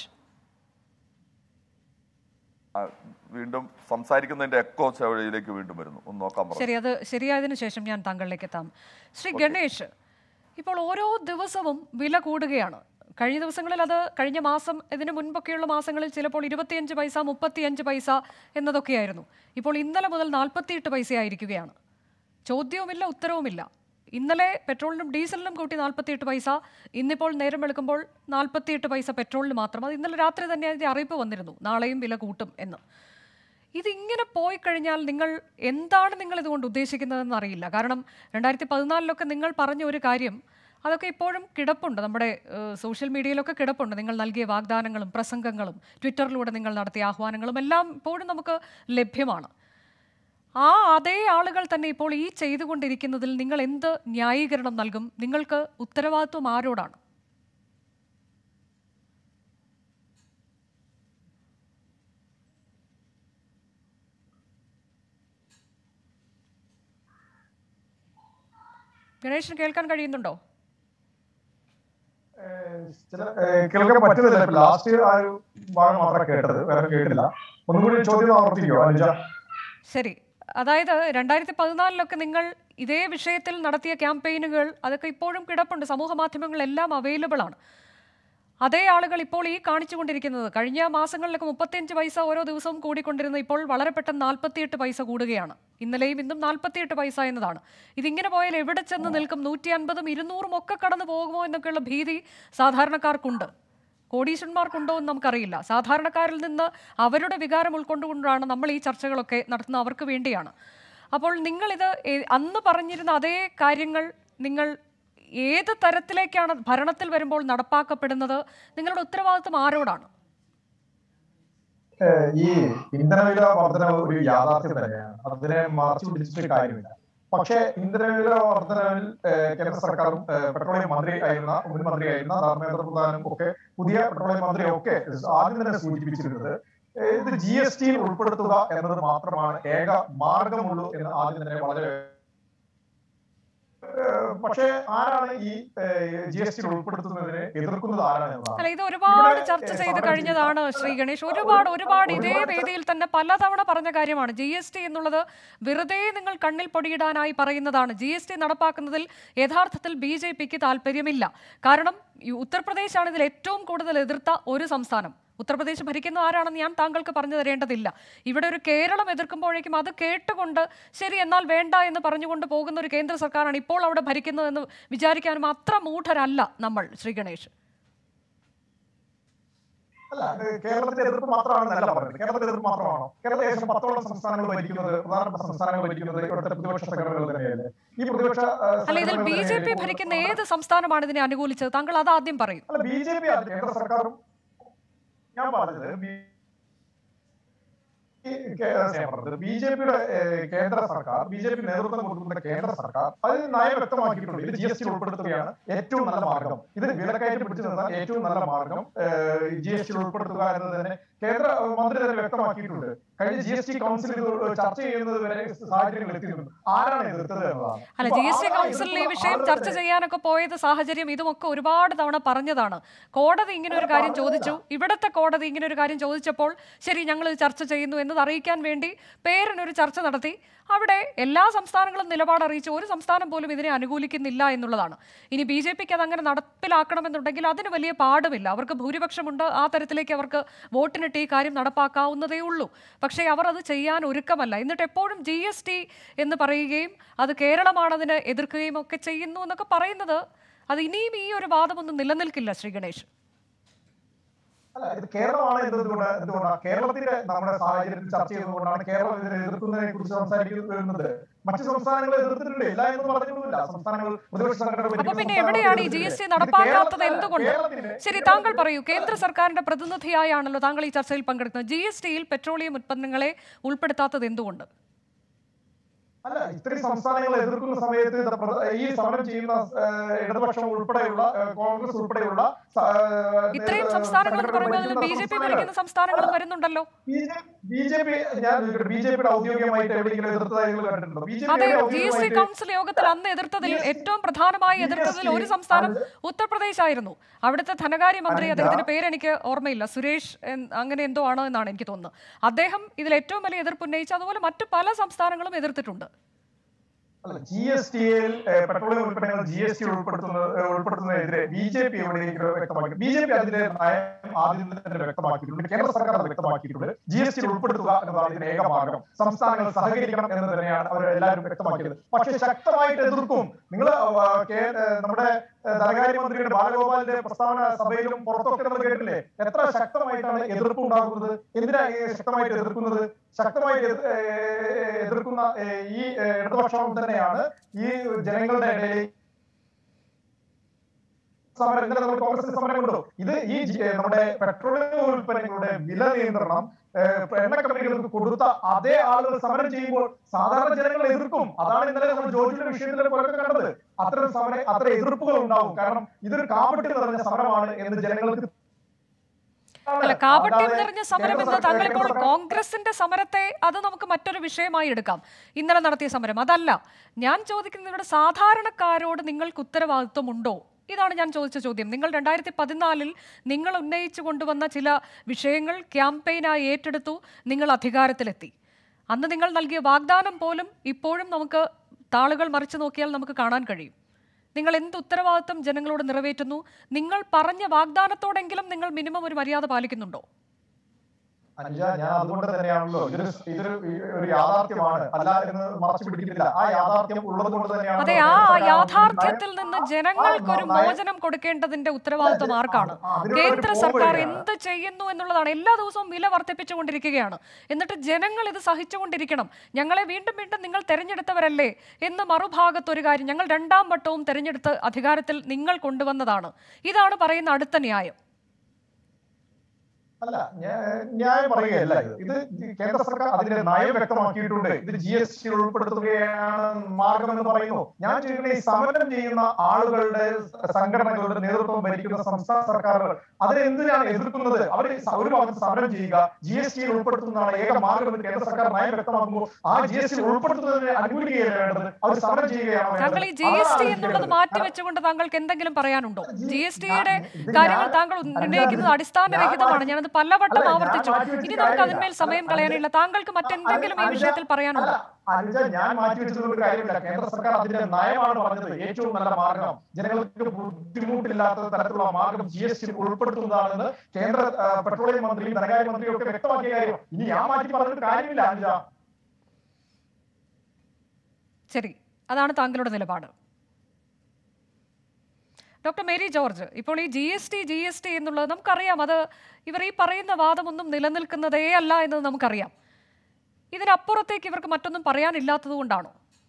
[SPEAKER 7] വീണ്ടും സംസാരിക്കുന്നതിന്റെ എക്കോ ചെവിയിലേക്ക് വീണ്ടും വരുന്നു. ഒന്ന് നോക്കാം.
[SPEAKER 1] ശരി, അത് ശരിയായതിനു ശേഷം ഞാൻ താങ്കളിലേക്ക് എത്താം. ശ്രീ ഗണേഷ്, ഇപ്പോൾ ഓരോ ദിവസവും വില കൂടുകയാണ്. കഴിഞ്ഞ ദിവസങ്ങളിൽ അത് കഴിഞ്ഞ മാസം ഇതിന് മുൻപൊക്കെയുള്ള മാസങ്ങളിൽ ചിലപ്പോൾ ഇരുപത്തിയഞ്ച് പൈസ മുപ്പത്തിയഞ്ച് പൈസ എന്നതൊക്കെയായിരുന്നു. ഇപ്പോൾ ഇന്നലെ മുതൽ നാൽപ്പത്തിയെട്ട് പൈസയായിരിക്കുകയാണ്. ചോദ്യവുമില്ല ഉത്തരവുമില്ല. ഇന്നലെ പെട്രോളിനും ഡീസലിനും കൂട്ടി നാൽപ്പത്തിയെട്ട് പൈസ, ഇന്നിപ്പോൾ നേരം വെളുക്കുമ്പോൾ നാൽപ്പത്തിയെട്ട് പൈസ പെട്രോളിന് മാത്രം. അത് ഇന്നലെ രാത്രി തന്നെ അതിൻ്റെ അറിയിപ്പ് വന്നിരുന്നു, നാളെയും വില കൂട്ടും എന്ന്. ഇതിങ്ങനെ പോയി കഴിഞ്ഞാൽ നിങ്ങൾ എന്താണ് നിങ്ങൾ ഇതുകൊണ്ട് ഉദ്ദേശിക്കുന്നതെന്ന് അറിയില്ല. കാരണം രണ്ടായിരത്തി പതിനാലിലൊക്കെ നിങ്ങൾ പറഞ്ഞ ഒരു കാര്യം അതൊക്കെ ഇപ്പോഴും കിടപ്പുണ്ട്, നമ്മുടെ സോഷ്യൽ മീഡിയയിലൊക്കെ കിടപ്പുണ്ട്. നിങ്ങൾ നൽകിയ വാഗ്ദാനങ്ങളും പ്രസംഗങ്ങളും ട്വിറ്ററിലൂടെ നിങ്ങൾ നടത്തിയ ആഹ്വാനങ്ങളും എല്ലാം ഇപ്പോഴും നമുക്ക് ലഭ്യമാണ്. ആ അതേ ആളുകൾ തന്നെ ഇപ്പോൾ ഈ ചെയ്തുകൊണ്ടിരിക്കുന്നതിൽ നിങ്ങൾ എന്ത് ന്യായീകരണം നൽകും? നിങ്ങൾക്ക് ഉത്തരവാദിത്വം ആരോടാണ്? ഗണേശന് കേൾക്കാൻ കഴിയുന്നുണ്ടോ?
[SPEAKER 8] കേൾക്കാൻ പറ്റുന്നില്ല. ലാസ്റ്റ് ആ ഒരു ഭാഗം മാത്രമേ കേട്ടത്, വേറെ കേട്ടില്ല. ഒന്നുകൂടി ചോദ്യം ആവർത്തിക്കോ അനുജ?
[SPEAKER 1] ശരി, അതായത് രണ്ടായിരത്തി പതിനാലിലൊക്കെ നിങ്ങൾ ഇതേ വിഷയത്തിൽ നടത്തിയ ക്യാമ്പയിനുകൾ അതൊക്കെ ഇപ്പോഴും കിടപ്പുണ്ട്, സമൂഹ മാധ്യമങ്ങളെല്ലാം അവൈലബിൾ ആണ്. അതേ ആളുകൾ ഇപ്പോൾ ഈ കാണിച്ചുകൊണ്ടിരിക്കുന്നത്. കഴിഞ്ഞ മാസങ്ങളിലൊക്കെ മുപ്പത്തിയഞ്ച് പൈസ ഓരോ ദിവസവും കൂടിക്കൊണ്ടിരുന്ന ഇപ്പോൾ വളരെ പെട്ടെന്ന് നാൽപ്പത്തിയെട്ട് പൈസ കൂടുകയാണ്. ഇന്നലെയും ഇന്നും നാൽപ്പത്തിയെട്ട് പൈസ എന്നതാണ്. ഇതിങ്ങനെ പോയാൽ എവിടെ ചെന്ന് നിൽക്കും? നൂറ്റി അൻപതും ഇരുന്നൂറും ഒക്കെ കടന്നു പോകുമോ എന്നൊക്കെയുള്ള ഭീതി സാധാരണക്കാർക്കുണ്ട്. കോടീശ്വരന്മാർക്കുണ്ടോ എന്ന് നമുക്കറിയില്ല. സാധാരണക്കാരിൽ നിന്ന് അവരുടെ വികാരം ഉൾക്കൊണ്ടുകൊണ്ടാണ് നമ്മൾ ഈ ചർച്ചകളൊക്കെ നടത്തുന്നത്. അവർക്ക് വേണ്ടിയാണ്. അപ്പോൾ നിങ്ങളിത് അന്ന് പറഞ്ഞിരുന്ന അതേ കാര്യങ്ങൾ നിങ്ങൾ ഏത് തരത്തിലേക്കാണ് ഭരണത്തിൽ വരുമ്പോൾ നടപ്പാക്കപ്പെടുന്നത്? നിങ്ങളുടെ ഉത്തരവാദിത്വം ആരോടാണ്?
[SPEAKER 8] ഈ ഇന്ധനവില വർധനവ് ഒരു യാഥാർത്ഥ്യം തന്നെയാണ്. അതിനെ മറച്ചു പിടിച്ചിട്ട് കാര്യമില്ല. പക്ഷേ ഇന്ധനവില വർധനവിൽ കേന്ദ്ര സർക്കാരും പെട്രോളിയം മന്ത്രി ആയിരുന്ന മുൻ മന്ത്രിയായിരുന്ന ധർമ്മേന്ദ്ര പ്രധാനും ഒക്കെ പുതിയ പെട്രോളിയം മന്ത്രിയും ഒക്കെ ആദ്യം തന്നെ സൂചിപ്പിച്ചിരുന്നത് ഇത് ജി എസ് ടിയിൽ ഉൾപ്പെടുത്തുക എന്നത് മാത്രമാണ് ഏക മാർഗമുള്ളൂ എന്ന് ആദ്യം തന്നെ വളരെ. പക്ഷേ ആരാണ് ഈ ജി എസ് ടി ഉൾപ്പെടുത്തുന്നതിനെ എതിർക്കുന്നത് ആരാണ്?
[SPEAKER 1] അല്ല, ഇത് ഒരുപാട് ചർച്ച ചെയ്ത് കഴിഞ്ഞതാണ് ശ്രീ ഗണേഷ്. ഒരുപാട് ഒരുപാട് ഇതേ വേദിയിൽ തന്നെ പലതവണ പറഞ്ഞ കാര്യമാണ്. ജി എസ് ടി എന്നുള്ളത് വെറുതെ നിങ്ങൾ കണ്ണിൽ പൊടിയിടാനായി പറയുന്നതാണ്. ജി എസ് ടി നടപ്പാക്കുന്നതിൽ യഥാർത്ഥത്തിൽ ബി ജെ പിക്ക് താല്പര്യമില്ല. കാരണം ഉത്തർപ്രദേശാണ് ഇതിൽ ഏറ്റവും കൂടുതൽ എതിർത്ത ഒരു സംസ്ഥാനം. ഉത്തർപ്രദേശ് ഭരിക്കുന്ന ആരാണെന്ന് ഞാൻ താങ്കൾക്ക് പറഞ്ഞു തരേണ്ടതില്ല. ഇവിടെ ഒരു കേരളം എതിർക്കുമ്പോഴേക്കും അത് കേട്ടുകൊണ്ട് ശരി എന്നാൽ വേണ്ട എന്ന് പറഞ്ഞുകൊണ്ട് പോകുന്ന ഒരു കേന്ദ്ര സർക്കാരാണ് ഇപ്പോൾ അവിടെ ഭരിക്കുന്നതെന്ന് വിചാരിക്കാനും അത്ര മൂഢരല്ല നമ്മൾ, ശ്രീ ഗണേഷ്.
[SPEAKER 8] അല്ല, കേരളത്തിന്റെ എതിർപ്പ് മാത്രമാണെന്നല്ല പറയുന്നത്. കേരളത്തിന്റെ എതിർപ്പ് മാത്രമാണോ? കേരളത്തിൽ ഏകദേശം പത്തോളം സംസ്ഥാനങ്ങൾ ഭരിക്കുന്നത്, പ്രധാനപ്പെട്ട സംസ്ഥാനങ്ങൾ ഭരിക്കുന്നത് ഇവിടുത്തെ പ്രതിപക്ഷ സംഘടനകൾ തന്നെയല്ലേ. ഈ പ്രതിപക്ഷ
[SPEAKER 1] അല്ല, ഇതിൽ ബി ജെ പി ഭരിക്കുന്ന ഏത് സംസ്ഥാനമാണ് ഇതിനെ അനുകൂലിച്ചത്? താങ്കൾ അത് ആദ്യം പറയും.
[SPEAKER 8] അല്ല, ബി ജെ പി കേന്ദ്ര സർക്കാരും ഞാൻ പറഞ്ഞത് ബി ജെ പിയുടെ കേന്ദ്ര സർക്കാർ, ബി ജെ പി നേതൃത്വം കൊടുക്കുന്ന കേന്ദ്ര സർക്കാർ അതിൽ നയം വ്യക്തമാക്കിയിട്ടുണ്ട്. ഇത് ജി എസ് ടി ഉൾപ്പെടുത്തുകയാണ് ഏറ്റവും നല്ല മാർഗം. ഇതിന് വിലക്കയറ്റി പിടിച്ചു നിർത്താൻ ഏറ്റവും നല്ല മാർഗം ജി എസ് ടി ഉൾപ്പെടുത്തുക എന്നത് തന്നെ കേന്ദ്ര മന്ത്രി തന്നെ വ്യക്തമാക്കിയിട്ടുണ്ട്. കഴിഞ്ഞ ജി എസ് ടി കൗൺസിൽ ഇത് ചർച്ച ചെയ്യുന്നത് വരെ സാഹചര്യങ്ങൾ എത്തിയിട്ടുണ്ട്. ആരാണ് എതിർത്തത് എന്നതാണ്.
[SPEAKER 1] അല്ല, ജി എസ് ടി കൗൺസിലിൽ ഈ വിഷയം ചർച്ച ചെയ്യാനൊക്കെ പോയത് സാഹചര്യം ഇതുമൊക്കെ ഒരുപാട് തവണ പറഞ്ഞതാണ്. കോടതി ഇങ്ങനെ ഒരു കാര്യം ചോദിച്ചു. ഇവിടുത്തെ കോടതി ഇങ്ങനെ ഒരു കാര്യം ചോദിച്ചപ്പോൾ ശരി ഞങ്ങൾ ചർച്ച ചെയ്യുന്നു എന്നത് അറിയിക്കാൻ വേണ്ടി പേരിനൊരു ചർച്ച നടത്തി. അവിടെ എല്ലാ സംസ്ഥാനങ്ങളും നിലപാട് അറിയിച്ചു. ഒരു സംസ്ഥാനം പോലും ഇതിനെ അനുകൂലിക്കുന്നില്ല എന്നുള്ളതാണ്. ഇനി ബി ജെ പിക്ക് അതങ്ങനെ നടപ്പിലാക്കണമെന്നുണ്ടെങ്കിൽ അതിന് വലിയ പാടുമില്ല. അവർക്ക് ഭൂരിപക്ഷമുണ്ട്. ആ തരത്തിലേക്ക് അവർക്ക് വോട്ടിനിട്ട് ഈ കാര്യം നടപ്പാക്കാവുന്നതേ ഉള്ളൂ. പക്ഷേ അവർ അത് ചെയ്യാൻ ഒരുക്കമല്ല. എന്നിട്ട് എപ്പോഴും ജി എസ് ടി എന്ന് പറയുകയും അത് കേരളമാണതിനെ എതിർക്കുകയും ഒക്കെ ചെയ്യുന്നു എന്നൊക്കെ പറയുന്നത് അത് ഇനിയും ഈ ഒരു വാദമൊന്നും നിലനിൽക്കില്ല, ശ്രീ ഗണേഷ്.
[SPEAKER 8] അല്ല, ഇത് കേരളമാണ് എന്തുകൊണ്ട് എന്തുകൊണ്ടാണ് കേരളത്തിന്റെ നമ്മുടെ സാഹചര്യത്തിൽ ചർച്ച ചെയ്തുകൊണ്ടാണ് കേരളം ഇതിനെ എതിർക്കുന്നതിനെ കുറിച്ച് സംസാരിക്കുന്നത്. മറ്റു സംസ്ഥാനങ്ങൾ എതിർത്തിട്ടുണ്ട്, ഇല്ല എന്ന് പറഞ്ഞിട്ടില്ല. സംസ്ഥാനങ്ങൾ
[SPEAKER 1] അപ്പൊ പിന്നെ എവിടെയാണ് ഈ ജി എസ് ടി നടപ്പാക്കാത്തത്? എന്തുകൊണ്ട്? ശരി, താങ്കൾ പറയൂ. കേന്ദ്ര സർക്കാരിന്റെ പ്രതിനിധിയായാണല്ലോ താങ്കൾ ഈ ചർച്ചയിൽ പങ്കെടുക്കുന്നത്. ജി എസ് ടിയിൽ പെട്രോളിയം ഉൽപ്പന്നങ്ങളെ ഉൾപ്പെടുത്താത്തത് എന്തുകൊണ്ട്?
[SPEAKER 8] അല്ല, ഇത്രയും സംസ്ഥാനങ്ങൾ എതിർക്കുന്ന സമയത്ത് ഈ സമരം ചെയ്യുന്ന ഇടതുപക്ഷം ഉൾപ്പെടെയുള്ള കോൺഗ്രസ് ഉൾപ്പെടെയുള്ള
[SPEAKER 1] ഇത്രയും സംസ്ഥാനങ്ങൾ പറയുമ്പോൾ ബി ജെ പി ഭരിക്കുന്ന സംസ്ഥാനങ്ങളും വരുന്നുണ്ടല്ലോ.
[SPEAKER 8] ബി ജെ പി ഞാൻ ബി ജെ പിയുടെ ഔദ്യോഗികമായിട്ട് എവിടെയെങ്കിലും എതിർത്തതായി കണ്ടിട്ടുണ്ടോ?
[SPEAKER 1] അതെ, ജി എസ് ടി കൗൺസിൽ യോഗത്തിൽ അന്ന് എതിർത്തതിൽ ഏറ്റവും പ്രധാനമായി എതിർത്തതിൽ ഒരു സംസ്ഥാനം ഉത്തർപ്രദേശ് ആയിരുന്നു. അവിടുത്തെ ധനകാര്യമന്ത്രി, അദ്ദേഹത്തിന്റെ പേരെനിക്ക് ഓർമ്മയില്ല, സുരേഷ് അങ്ങനെ എന്തോ ആണ് എന്നാണ് എനിക്ക് തോന്നുന്നത്. അദ്ദേഹം ഇതിൽ ഏറ്റവും വലിയ എതിർപ്പ് ഉന്നയിച്ചു. അതുപോലെ മറ്റു പല സംസ്ഥാനങ്ങളും എതിർത്തിട്ടുണ്ട്.
[SPEAKER 8] ജി എസ് ടിയിൽ പെട്രോളിയം ഉൽപ്പന്നങ്ങൾ ജി എസ് ടി ഉൾപ്പെടുത്തുന്നത് ഉൾപ്പെടുത്തുന്നതിനെതിരെ ബി ജെ പി എവിടെയെങ്കിലും വ്യക്തമാക്കി. ബി ജെ പി അതിന്റെ നയം ആദ്യം തന്നെ വ്യക്തമാക്കിയിട്ടുണ്ട്. കേന്ദ്ര സർക്കാർ അത് വ്യക്തമാക്കിയിട്ടുണ്ട്. ജി എസ് ടി ഉൾപ്പെടുത്തുക എന്നതാണ് ഇതിന് ഏക മാർഗം. സംസ്ഥാനങ്ങൾ സഹകരിക്കണം എന്ന് തന്നെയാണ് അവർ എല്ലാവരും വ്യക്തമാക്കിയത്. പക്ഷേ ശക്തമായിട്ട് എതിർക്കും. നിങ്ങൾ നമ്മുടെ ധനകാര്യമന്ത്രിയുടെ ബാലഗോപാലിന്റെ പ്രസ്താവന സഭയിലും പുറത്തൊക്കെ നമ്മൾ കേട്ടില്ലേ? എത്ര ശക്തമായിട്ടാണ് എതിർപ്പ് ഉണ്ടാകുന്നത്? എന്തിനാണ് ശക്തമായിട്ട് എതിർക്കുന്നത്? ശക്തമായിട്ട് എതിർക്കുന്ന ഈ ഇടതുപക്ഷം തന്നെയാണ് ഈ ജനങ്ങളുടെ ഇടയിൽ സമരം. ഇന്നലെ നമ്മൾ കോൺഗ്രസിന്റെ സമരം കണ്ടു. ഇത് ഈ നമ്മുടെ പെട്രോളിയം ഉൽപ്പന്നങ്ങളുടെ വില നിയന്ത്രണം എണ്ണ കമ്പനികൾക്ക് കൊടുത്ത അതേ ആളുകൾ സമരം ചെയ്യുമ്പോൾ സാധാരണ ജനങ്ങൾ എതിർക്കും. അതാണ് ഇന്നലെ നമ്മൾ ജോർജിയുടെ വിഷയത്തിലെ പോലൊക്കെ കണ്ടത്. അത്തരം സമരം അത്ര എതിർപ്പുകൾ ഉണ്ടാവും. കാരണം ഇതൊരു കാപട്യം നിറഞ്ഞ സമരമാണ് എന്ന് ജനങ്ങൾക്ക്.
[SPEAKER 1] അല്ല, കാപട്യം നിറഞ്ഞ സമരം എന്ന് താങ്കളിപ്പോൾ കോൺഗ്രസിന്റെ സമരത്തെ അത് നമുക്ക് മറ്റൊരു വിഷയമായി എടുക്കാം. ഇന്നലെ നടത്തിയ സമരം അതല്ല ഞാൻ ചോദിക്കുന്നത്. ഇവിടെ സാധാരണക്കാരോട് നിങ്ങൾക്ക് ഉത്തരവാദിത്വമുണ്ടോ? ഇതാണ് ഞാൻ ചോദിച്ച ചോദ്യം. നിങ്ങൾ രണ്ടായിരത്തി പതിനാലിൽ നിങ്ങൾ ഉന്നയിച്ചു കൊണ്ടുവന്ന ചില വിഷയങ്ങൾ ക്യാമ്പയിനായി ഏറ്റെടുത്തു. നിങ്ങൾ അധികാരത്തിലെത്തി. അന്ന് നിങ്ങൾ നൽകിയ വാഗ്ദാനം പോലും ഇപ്പോഴും നമുക്ക് താളുകൾ മറിച്ചു നോക്കിയാൽ നമുക്ക് കാണാൻ കഴിയും. നിങ്ങൾ എന്ത് ഉത്തരവാദിത്വം ജനങ്ങളോട് നിറവേറ്റുന്നു? നിങ്ങൾ പറഞ്ഞ വാഗ്ദാനത്തോടെങ്കിലും നിങ്ങൾ മിനിമം ഒരു മര്യാദ പാലിക്കുന്നുണ്ടോ?
[SPEAKER 8] അഞ്ച ഞാൻ അതുകൊണ്ട് തന്നെയാണല്ലോ ഇതൊരു ഇതൊരു ഒരു യാഥാർത്ഥ്യമാണ്, അല്ല എന്ന് മറച്ചു പിടിക്കുന്നില്ല. ആ യാഥാർത്ഥ്യം ഉള്ളത് കൊണ്ട് തന്നെയാണ്.
[SPEAKER 1] അതെ, ആ യാഥാർത്ഥ്യത്തിൽ നിന്ന് ജനങ്ങൾക്ക് ഒരു മോചനം കൊടുക്കേണ്ടതിന്റെ ഉത്തരവാദിത്വം ആർക്കാണ്? കേന്ദ്ര സർക്കാർ എന്ത് ചെയ്യുന്നു എന്നുള്ളതാണ്. എല്ലാ ദിവസവും വില വർദ്ധിപ്പിച്ചുകൊണ്ടിരിക്കുകയാണ്. എന്നിട്ട് ജനങ്ങൾ ഇത് സഹിച്ചുകൊണ്ടിരിക്കണം. ഞങ്ങളെ വീണ്ടും വീണ്ടും നിങ്ങൾ തെരഞ്ഞെടുത്തവരല്ലേ എന്ന് മറുഭാഗത്ത് ഒരു കാര്യം, ഞങ്ങൾ രണ്ടാം വട്ടവും തെരഞ്ഞെടുത്ത് അധികാരത്തിൽ നിങ്ങൾ കൊണ്ടുവന്നതാണ്. ഇതാണ് പറയുന്ന അടുത്ത ന്യായം.
[SPEAKER 8] അല്ല, ന്യായം പറയുകയല്ല. ഇത് കേന്ദ്ര സർക്കാർ അതിന്റെ നയം വ്യക്തമാക്കിയിട്ടുണ്ട്. ഇത് ജി എസ് ടി ഉൾപ്പെടുത്തുകയാണ് മാർഗമെന്ന് പറയുന്നു. ഞാൻ ചോദിക്കുന്ന ഈ സമരം ചെയ്യുന്ന ആളുകളുടെ സംഘടനകളുടെ നേതൃത്വം ഭരിക്കുന്ന സംസ്ഥാന സർക്കാരുകൾ അതിനെന്തിനാണ് എതിർക്കുന്നത്? അവർ ഒരു ഭാഗത്ത് സമരം ചെയ്യുക, ജി എസ് ടിയിൽ ഉൾപ്പെടുത്തുന്നതാണ് ഏക മാർഗമെന്ന് കേന്ദ്ര സർക്കാർ നയം വ്യക്തമാക്കുമ്പോൾ ആ ജി എസ് ടി ഉൾപ്പെടുത്തുന്നതിനെ അനുകൂലിക്കുകയല്ല വേണ്ടത്, അവർ സമരം ചെയ്യുകയാണ്.
[SPEAKER 1] താങ്കൾ ഈ ജി എസ് ടി എന്നുള്ളത് മാറ്റിവെച്ചുകൊണ്ട് താങ്കൾക്ക് എന്തെങ്കിലും പറയാനുണ്ടോ? ജി എസ് ടിയുടെ കാര്യങ്ങൾ താങ്കൾ ഉന്നയിക്കുന്നത് അടിസ്ഥാനരഹിതമാണ്. ഞാനത് പലവട്ടം ആവർത്തിച്ചു. ഇനി നമുക്ക് അതിന്മേൽ സമയം കളയാനില്ല. താങ്കൾക്ക് മറ്റെന്തെങ്കിലും ഈ വിഷയത്തിൽ പറയാനുണ്ടോ?
[SPEAKER 8] അനുജ, ഞാൻ മാറ്റിവെച്ചത് ഒരു കാര്യമില്ല. കേന്ദ്ര സർക്കാർ അതിന്റെ നയമാണ് പറഞ്ഞത്. ഏറ്റവും നല്ല മാർഗം, ജനങ്ങൾക്ക് ബുദ്ധിമുട്ടില്ലാത്ത തരത്തിലുള്ള മാർഗം ജി എസ് ടി ഉൾപ്പെടുത്തുന്നതാണെന്ന് കേന്ദ്ര പെട്രോളിയം മന്ത്രിയും ധനകാര്യ മന്ത്രിയും ഒക്കെ വ്യക്തമാക്കിയ കാര്യം. ഇനി ഞാൻ മാറ്റി പറഞ്ഞിട്ട് കാര്യമില്ല അനുജ.
[SPEAKER 1] ശരി, അതാണ് താങ്കളുടെ നിലപാട്. ഡോക്ടർ മേരി ജോർജ്, ഇപ്പോൾ ഈ G S T G S T എന്നുള്ളത് നമുക്കറിയാം, അത് ഇവർ ഈ പറയുന്ന വാദമൊന്നും നിലനിൽക്കുന്നതേ അല്ല എന്നത് നമുക്കറിയാം. ഇതിനപ്പുറത്തേക്ക് ഇവർക്ക് മറ്റൊന്നും പറയാനില്ലാത്തത് കൊണ്ടാണോ?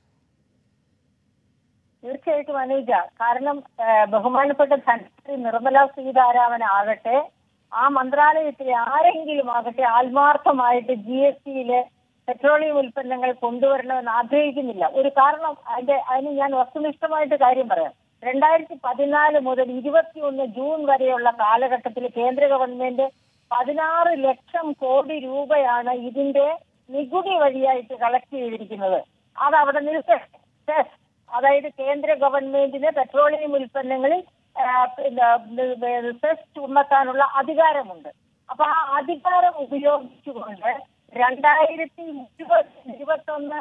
[SPEAKER 5] തീർച്ചയായിട്ടും അനുജ, കാരണം ബഹുമാനപ്പെട്ട ധനമന്ത്രി നിർമ്മല സീതാരാമൻ ആകട്ടെ, ആ മന്ത്രാലയത്തിലെ ആരെങ്കിലും ആകട്ടെ, ആത്മാർത്ഥമായിട്ട് ജി എസ് ടിയിലെ പെട്രോളിയം ഉൽപ്പന്നങ്ങൾ കൊണ്ടുവരണമെന്ന് ആഗ്രഹിക്കുന്നില്ല. ഒരു കാരണം, അതിന്റെ അതിന് ഞാൻ വസ്തുനിഷ്ഠമായിട്ട് കാര്യം പറയാം. രണ്ടായിരത്തി പതിനാല് മുതൽ ഇരുപത്തിയൊന്ന് ജൂൺ വരെയുള്ള കാലഘട്ടത്തിൽ കേന്ദ്ര ഗവൺമെന്റ് പതിനാറ് ലക്ഷം കോടി രൂപയാണ് ഇതിന്റെ നികുതി വഴിയായിട്ട് കളക്ട് ചെയ്തിരിക്കുന്നത്. അത് അവിടെ നിൽക്കട്ടെ. അതായത് കേന്ദ്ര ഗവൺമെന്റിന് പെട്രോളിയം ഉൽപ്പന്നങ്ങളിൽ സെസ് ചുമത്താനുള്ള അധികാരമുണ്ട്. അപ്പൊ ആ അധികാരം ഉപയോഗിച്ചുകൊണ്ട് രണ്ടായിരത്തി ഇരുപത് ഇരുപത്തി ഒന്ന്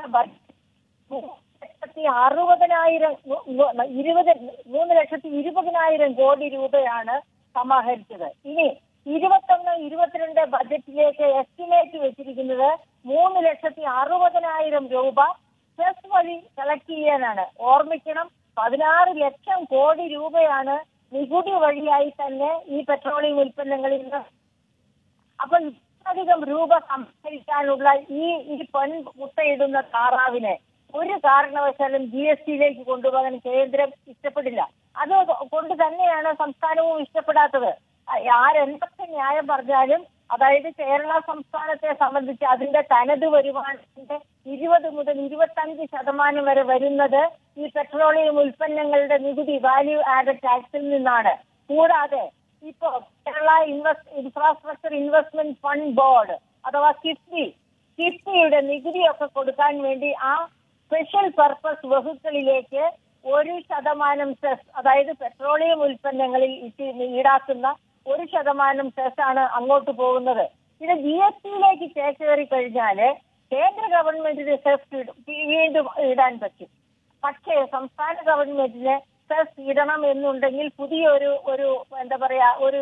[SPEAKER 5] ലക്ഷത്തി അറുപതിനായിരം ഇരുപത് മൂന്ന് ലക്ഷത്തി ഇരുപതിനായിരം കോടി രൂപയാണ് സമാഹരിച്ചത്. ഇനി ഇരുപത്തൊന്ന് ഇരുപത്തിരണ്ട് ബജറ്റിലേക്ക് എസ്റ്റിമേറ്റ് വെച്ചിരിക്കുന്നത് മൂന്ന് ലക്ഷത്തി അറുപതിനായിരം രൂപ സെസ് വഴി കളക്ട് ചെയ്യാനാണ്. ഓർമ്മിക്കണം, പതിനാറ് ലക്ഷം കോടി രൂപയാണ് നികുതി വഴിയായി തന്നെ ഈ പെട്രോളിയം ഉൽപ്പന്നങ്ങളിൽ നിന്ന്. അപ്പൊ ഇത്രയധികം രൂപ സംഭരിക്കാനുള്ള ഈ ഈ പെൺ മുട്ടയിടുന്ന താറാവിനെ ഒരു കാരണവശാലും ജി എസ് ടിയിലേക്ക് കൊണ്ടുപോകാൻ കേന്ദ്രം ഇഷ്ടപ്പെടില്ല. അത് കൊണ്ട് തന്നെയാണ് സംസ്ഥാനവും ഇഷ്ടപ്പെടാത്തത്. ആരെന്തൊക്കെ ന്യായം പറഞ്ഞാലും, അതായത് കേരള സംസ്ഥാനത്തെ സംബന്ധിച്ച് അതിന്റെ തനത് വരുമാനത്തിന്റെ ഇരുപത് മുതൽ ഇരുപത്തി അഞ്ച് ശതമാനം വരെ വരുന്നത് ഈ പെട്രോളിയം ഉൽപ്പന്നങ്ങളുടെ നികുതി, വാല്യൂ ആഡഡ് ടാക്സിൽ നിന്നാണ്. കൂടാതെ ഇപ്പോ Kerala invest infrastructure investment fund board അഥവാ കിഫ്ബി കിഫ്ബിയുടെ നികുതിയൊക്കെ കൊടുക്കാൻ വേണ്ടി ആ സ്പെഷ്യൽ പർപ്പസ് വെഹിക്കിളിലേക്ക് ഒരു ശതമാനം സെസ്, അതായത് പെട്രോളിയം ഉൽപ്പന്നങ്ങളിൽ ഈടാക്കുന്ന ഒരു ശതമാനം സെസ് ആണ് അങ്ങോട്ട് പോകുന്നത്. ഇത് ജി എസ് ടിയിലേക്ക് ചേക്കേറി കഴിഞ്ഞാല് കേന്ദ്ര ഗവൺമെന്റിന് സെസ് വീണ്ടും ഇടാൻ പറ്റും. പക്ഷേ സംസ്ഥാന ഗവൺമെന്റിന് സെസ് ഇടണം എന്നുണ്ടെങ്കിൽ പുതിയൊരു ഒരു എന്താ പറയാ ഒരു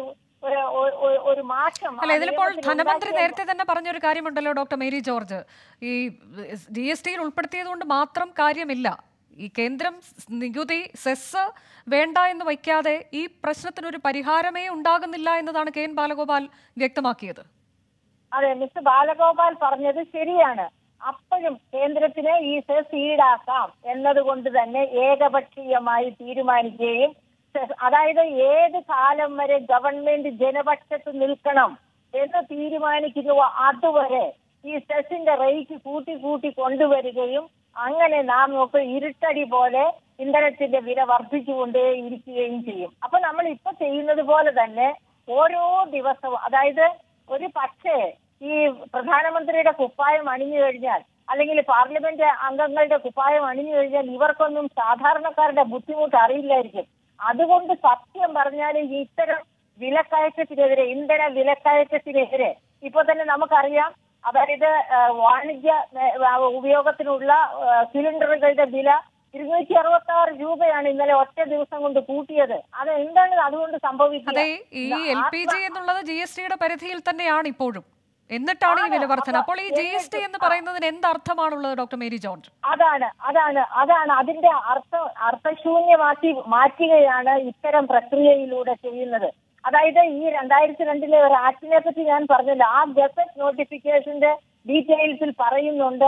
[SPEAKER 5] ഒരു മാറ്റം.
[SPEAKER 1] അല്ല, ഇതിലിപ്പോൾ ധനമന്ത്രി നേരത്തെ തന്നെ പറഞ്ഞൊരു കാര്യമുണ്ടല്ലോ ഡോക്ടർ മേരി ജോർജ്, ഈ ജി എസ് ടിയിൽ ഉൾപ്പെടുത്തിയത് കൊണ്ട് മാത്രം കാര്യമില്ല. ഈ കേന്ദ്രം നികുതി സെസ് വേണ്ട എന്ന് വയ്ക്കാതെ ഈ പ്രശ്നത്തിനൊരു പരിഹാരമേ ഉണ്ടാകുന്നില്ല എന്നതാണ് കെ എൻ ബാലഗോപാൽ വ്യക്തമാക്കിയത്.
[SPEAKER 5] അതെ, മിസ്റ്റർ ബാലഗോപാൽ പറഞ്ഞത് ശരിയാണ്. അപ്പോഴും കേന്ദ്രത്തിന് ഈ സെസ് ഈടാക്കാം എന്നതുകൊണ്ട് തന്നെ ഏകപക്ഷീയമായി തീരുമാനിക്കുകയും, അതായത് ഏത് കാലം വരെ ഗവൺമെന്റ് ജനപക്ഷത്ത് നിൽക്കണം എന്ന് തീരുമാനിക്കുന്നുവോ അതുവരെ ഈ സെസിന്റെ റേറ്റ് കൂട്ടി കൂട്ടി കൊണ്ടുവരികയും അങ്ങനെ നാം ഒക്കെ ഇരുട്ടടി പോലെ ഇന്ധനത്തിന്റെ വില വർദ്ധിച്ചുകൊണ്ടേ ഇരിക്കുകയും ചെയ്യും. അപ്പൊ നമ്മൾ ഇപ്പൊ ചെയ്യുന്നത് പോലെ തന്നെ ഓരോ ദിവസവും, അതായത് ഒരു പക്ഷേ ഈ പ്രധാനമന്ത്രിയുടെ കുപ്പായം അണിഞ്ഞു കഴിഞ്ഞാൽ അല്ലെങ്കിൽ പാർലമെന്റ് അംഗങ്ങളുടെ കുപ്പായം അണിഞ്ഞു കഴിഞ്ഞാൽ ഇവർക്കൊന്നും സാധാരണക്കാരുടെ ബുദ്ധിമുട്ട് അറിയില്ലായിരിക്കും. അതുകൊണ്ട് സത്യം പറഞ്ഞാൽ ഇത്തരം വിലക്കയറ്റത്തിനെതിരെ, ഇന്ധന വിലക്കയറ്റത്തിനെതിരെ ഇപ്പൊ തന്നെ നമുക്കറിയാം, അതായത് വാണിജ്യ ഉപയോഗത്തിനുള്ള സിലിണ്ടറുകളുടെ വില ഇരുന്നൂറ്റി അറുപത്തി ആറ് രൂപയാണ് ഇന്നലെ ഒറ്റ ദിവസം കൊണ്ട് കൂട്ടിയത്. അത് എന്താണ് അതുകൊണ്ട് സംഭവിച്ചത്?
[SPEAKER 1] അതെ, ഈ എൽ പി ജി എന്നുള്ളത് ജി എസ് ടിയുടെ പരിധിയിൽ തന്നെയാണ് ഇപ്പോഴും, എന്നിട്ടാണ് ഈ വില വർധന. അപ്പോൾ ഈ ജി എസ് ടി എന്ന് പറയുന്നതിന് എന്ത് അർത്ഥമാണുള്ളത് ഡോക്ടർ മേരി ജോർജ്?
[SPEAKER 5] അതാണ് അതാണ് അതാണ് അതിന്റെ അർത്ഥം അർത്ഥശൂന്യമാക്കി മാറ്റുകയാണ് ഇത്തരം പ്രക്രിയയിലൂടെ ചെയ്യുന്നത്. അതായത് ഈ രണ്ടായിരത്തി രണ്ടിലെ ഒരു ആക്ടിനെ പറ്റി ഞാൻ പറഞ്ഞല്ലോ, ആ ഗസറ്റ് നോട്ടിഫിക്കേഷന്റെ ഡീറ്റെയിൽസിൽ പറയുന്നുണ്ട്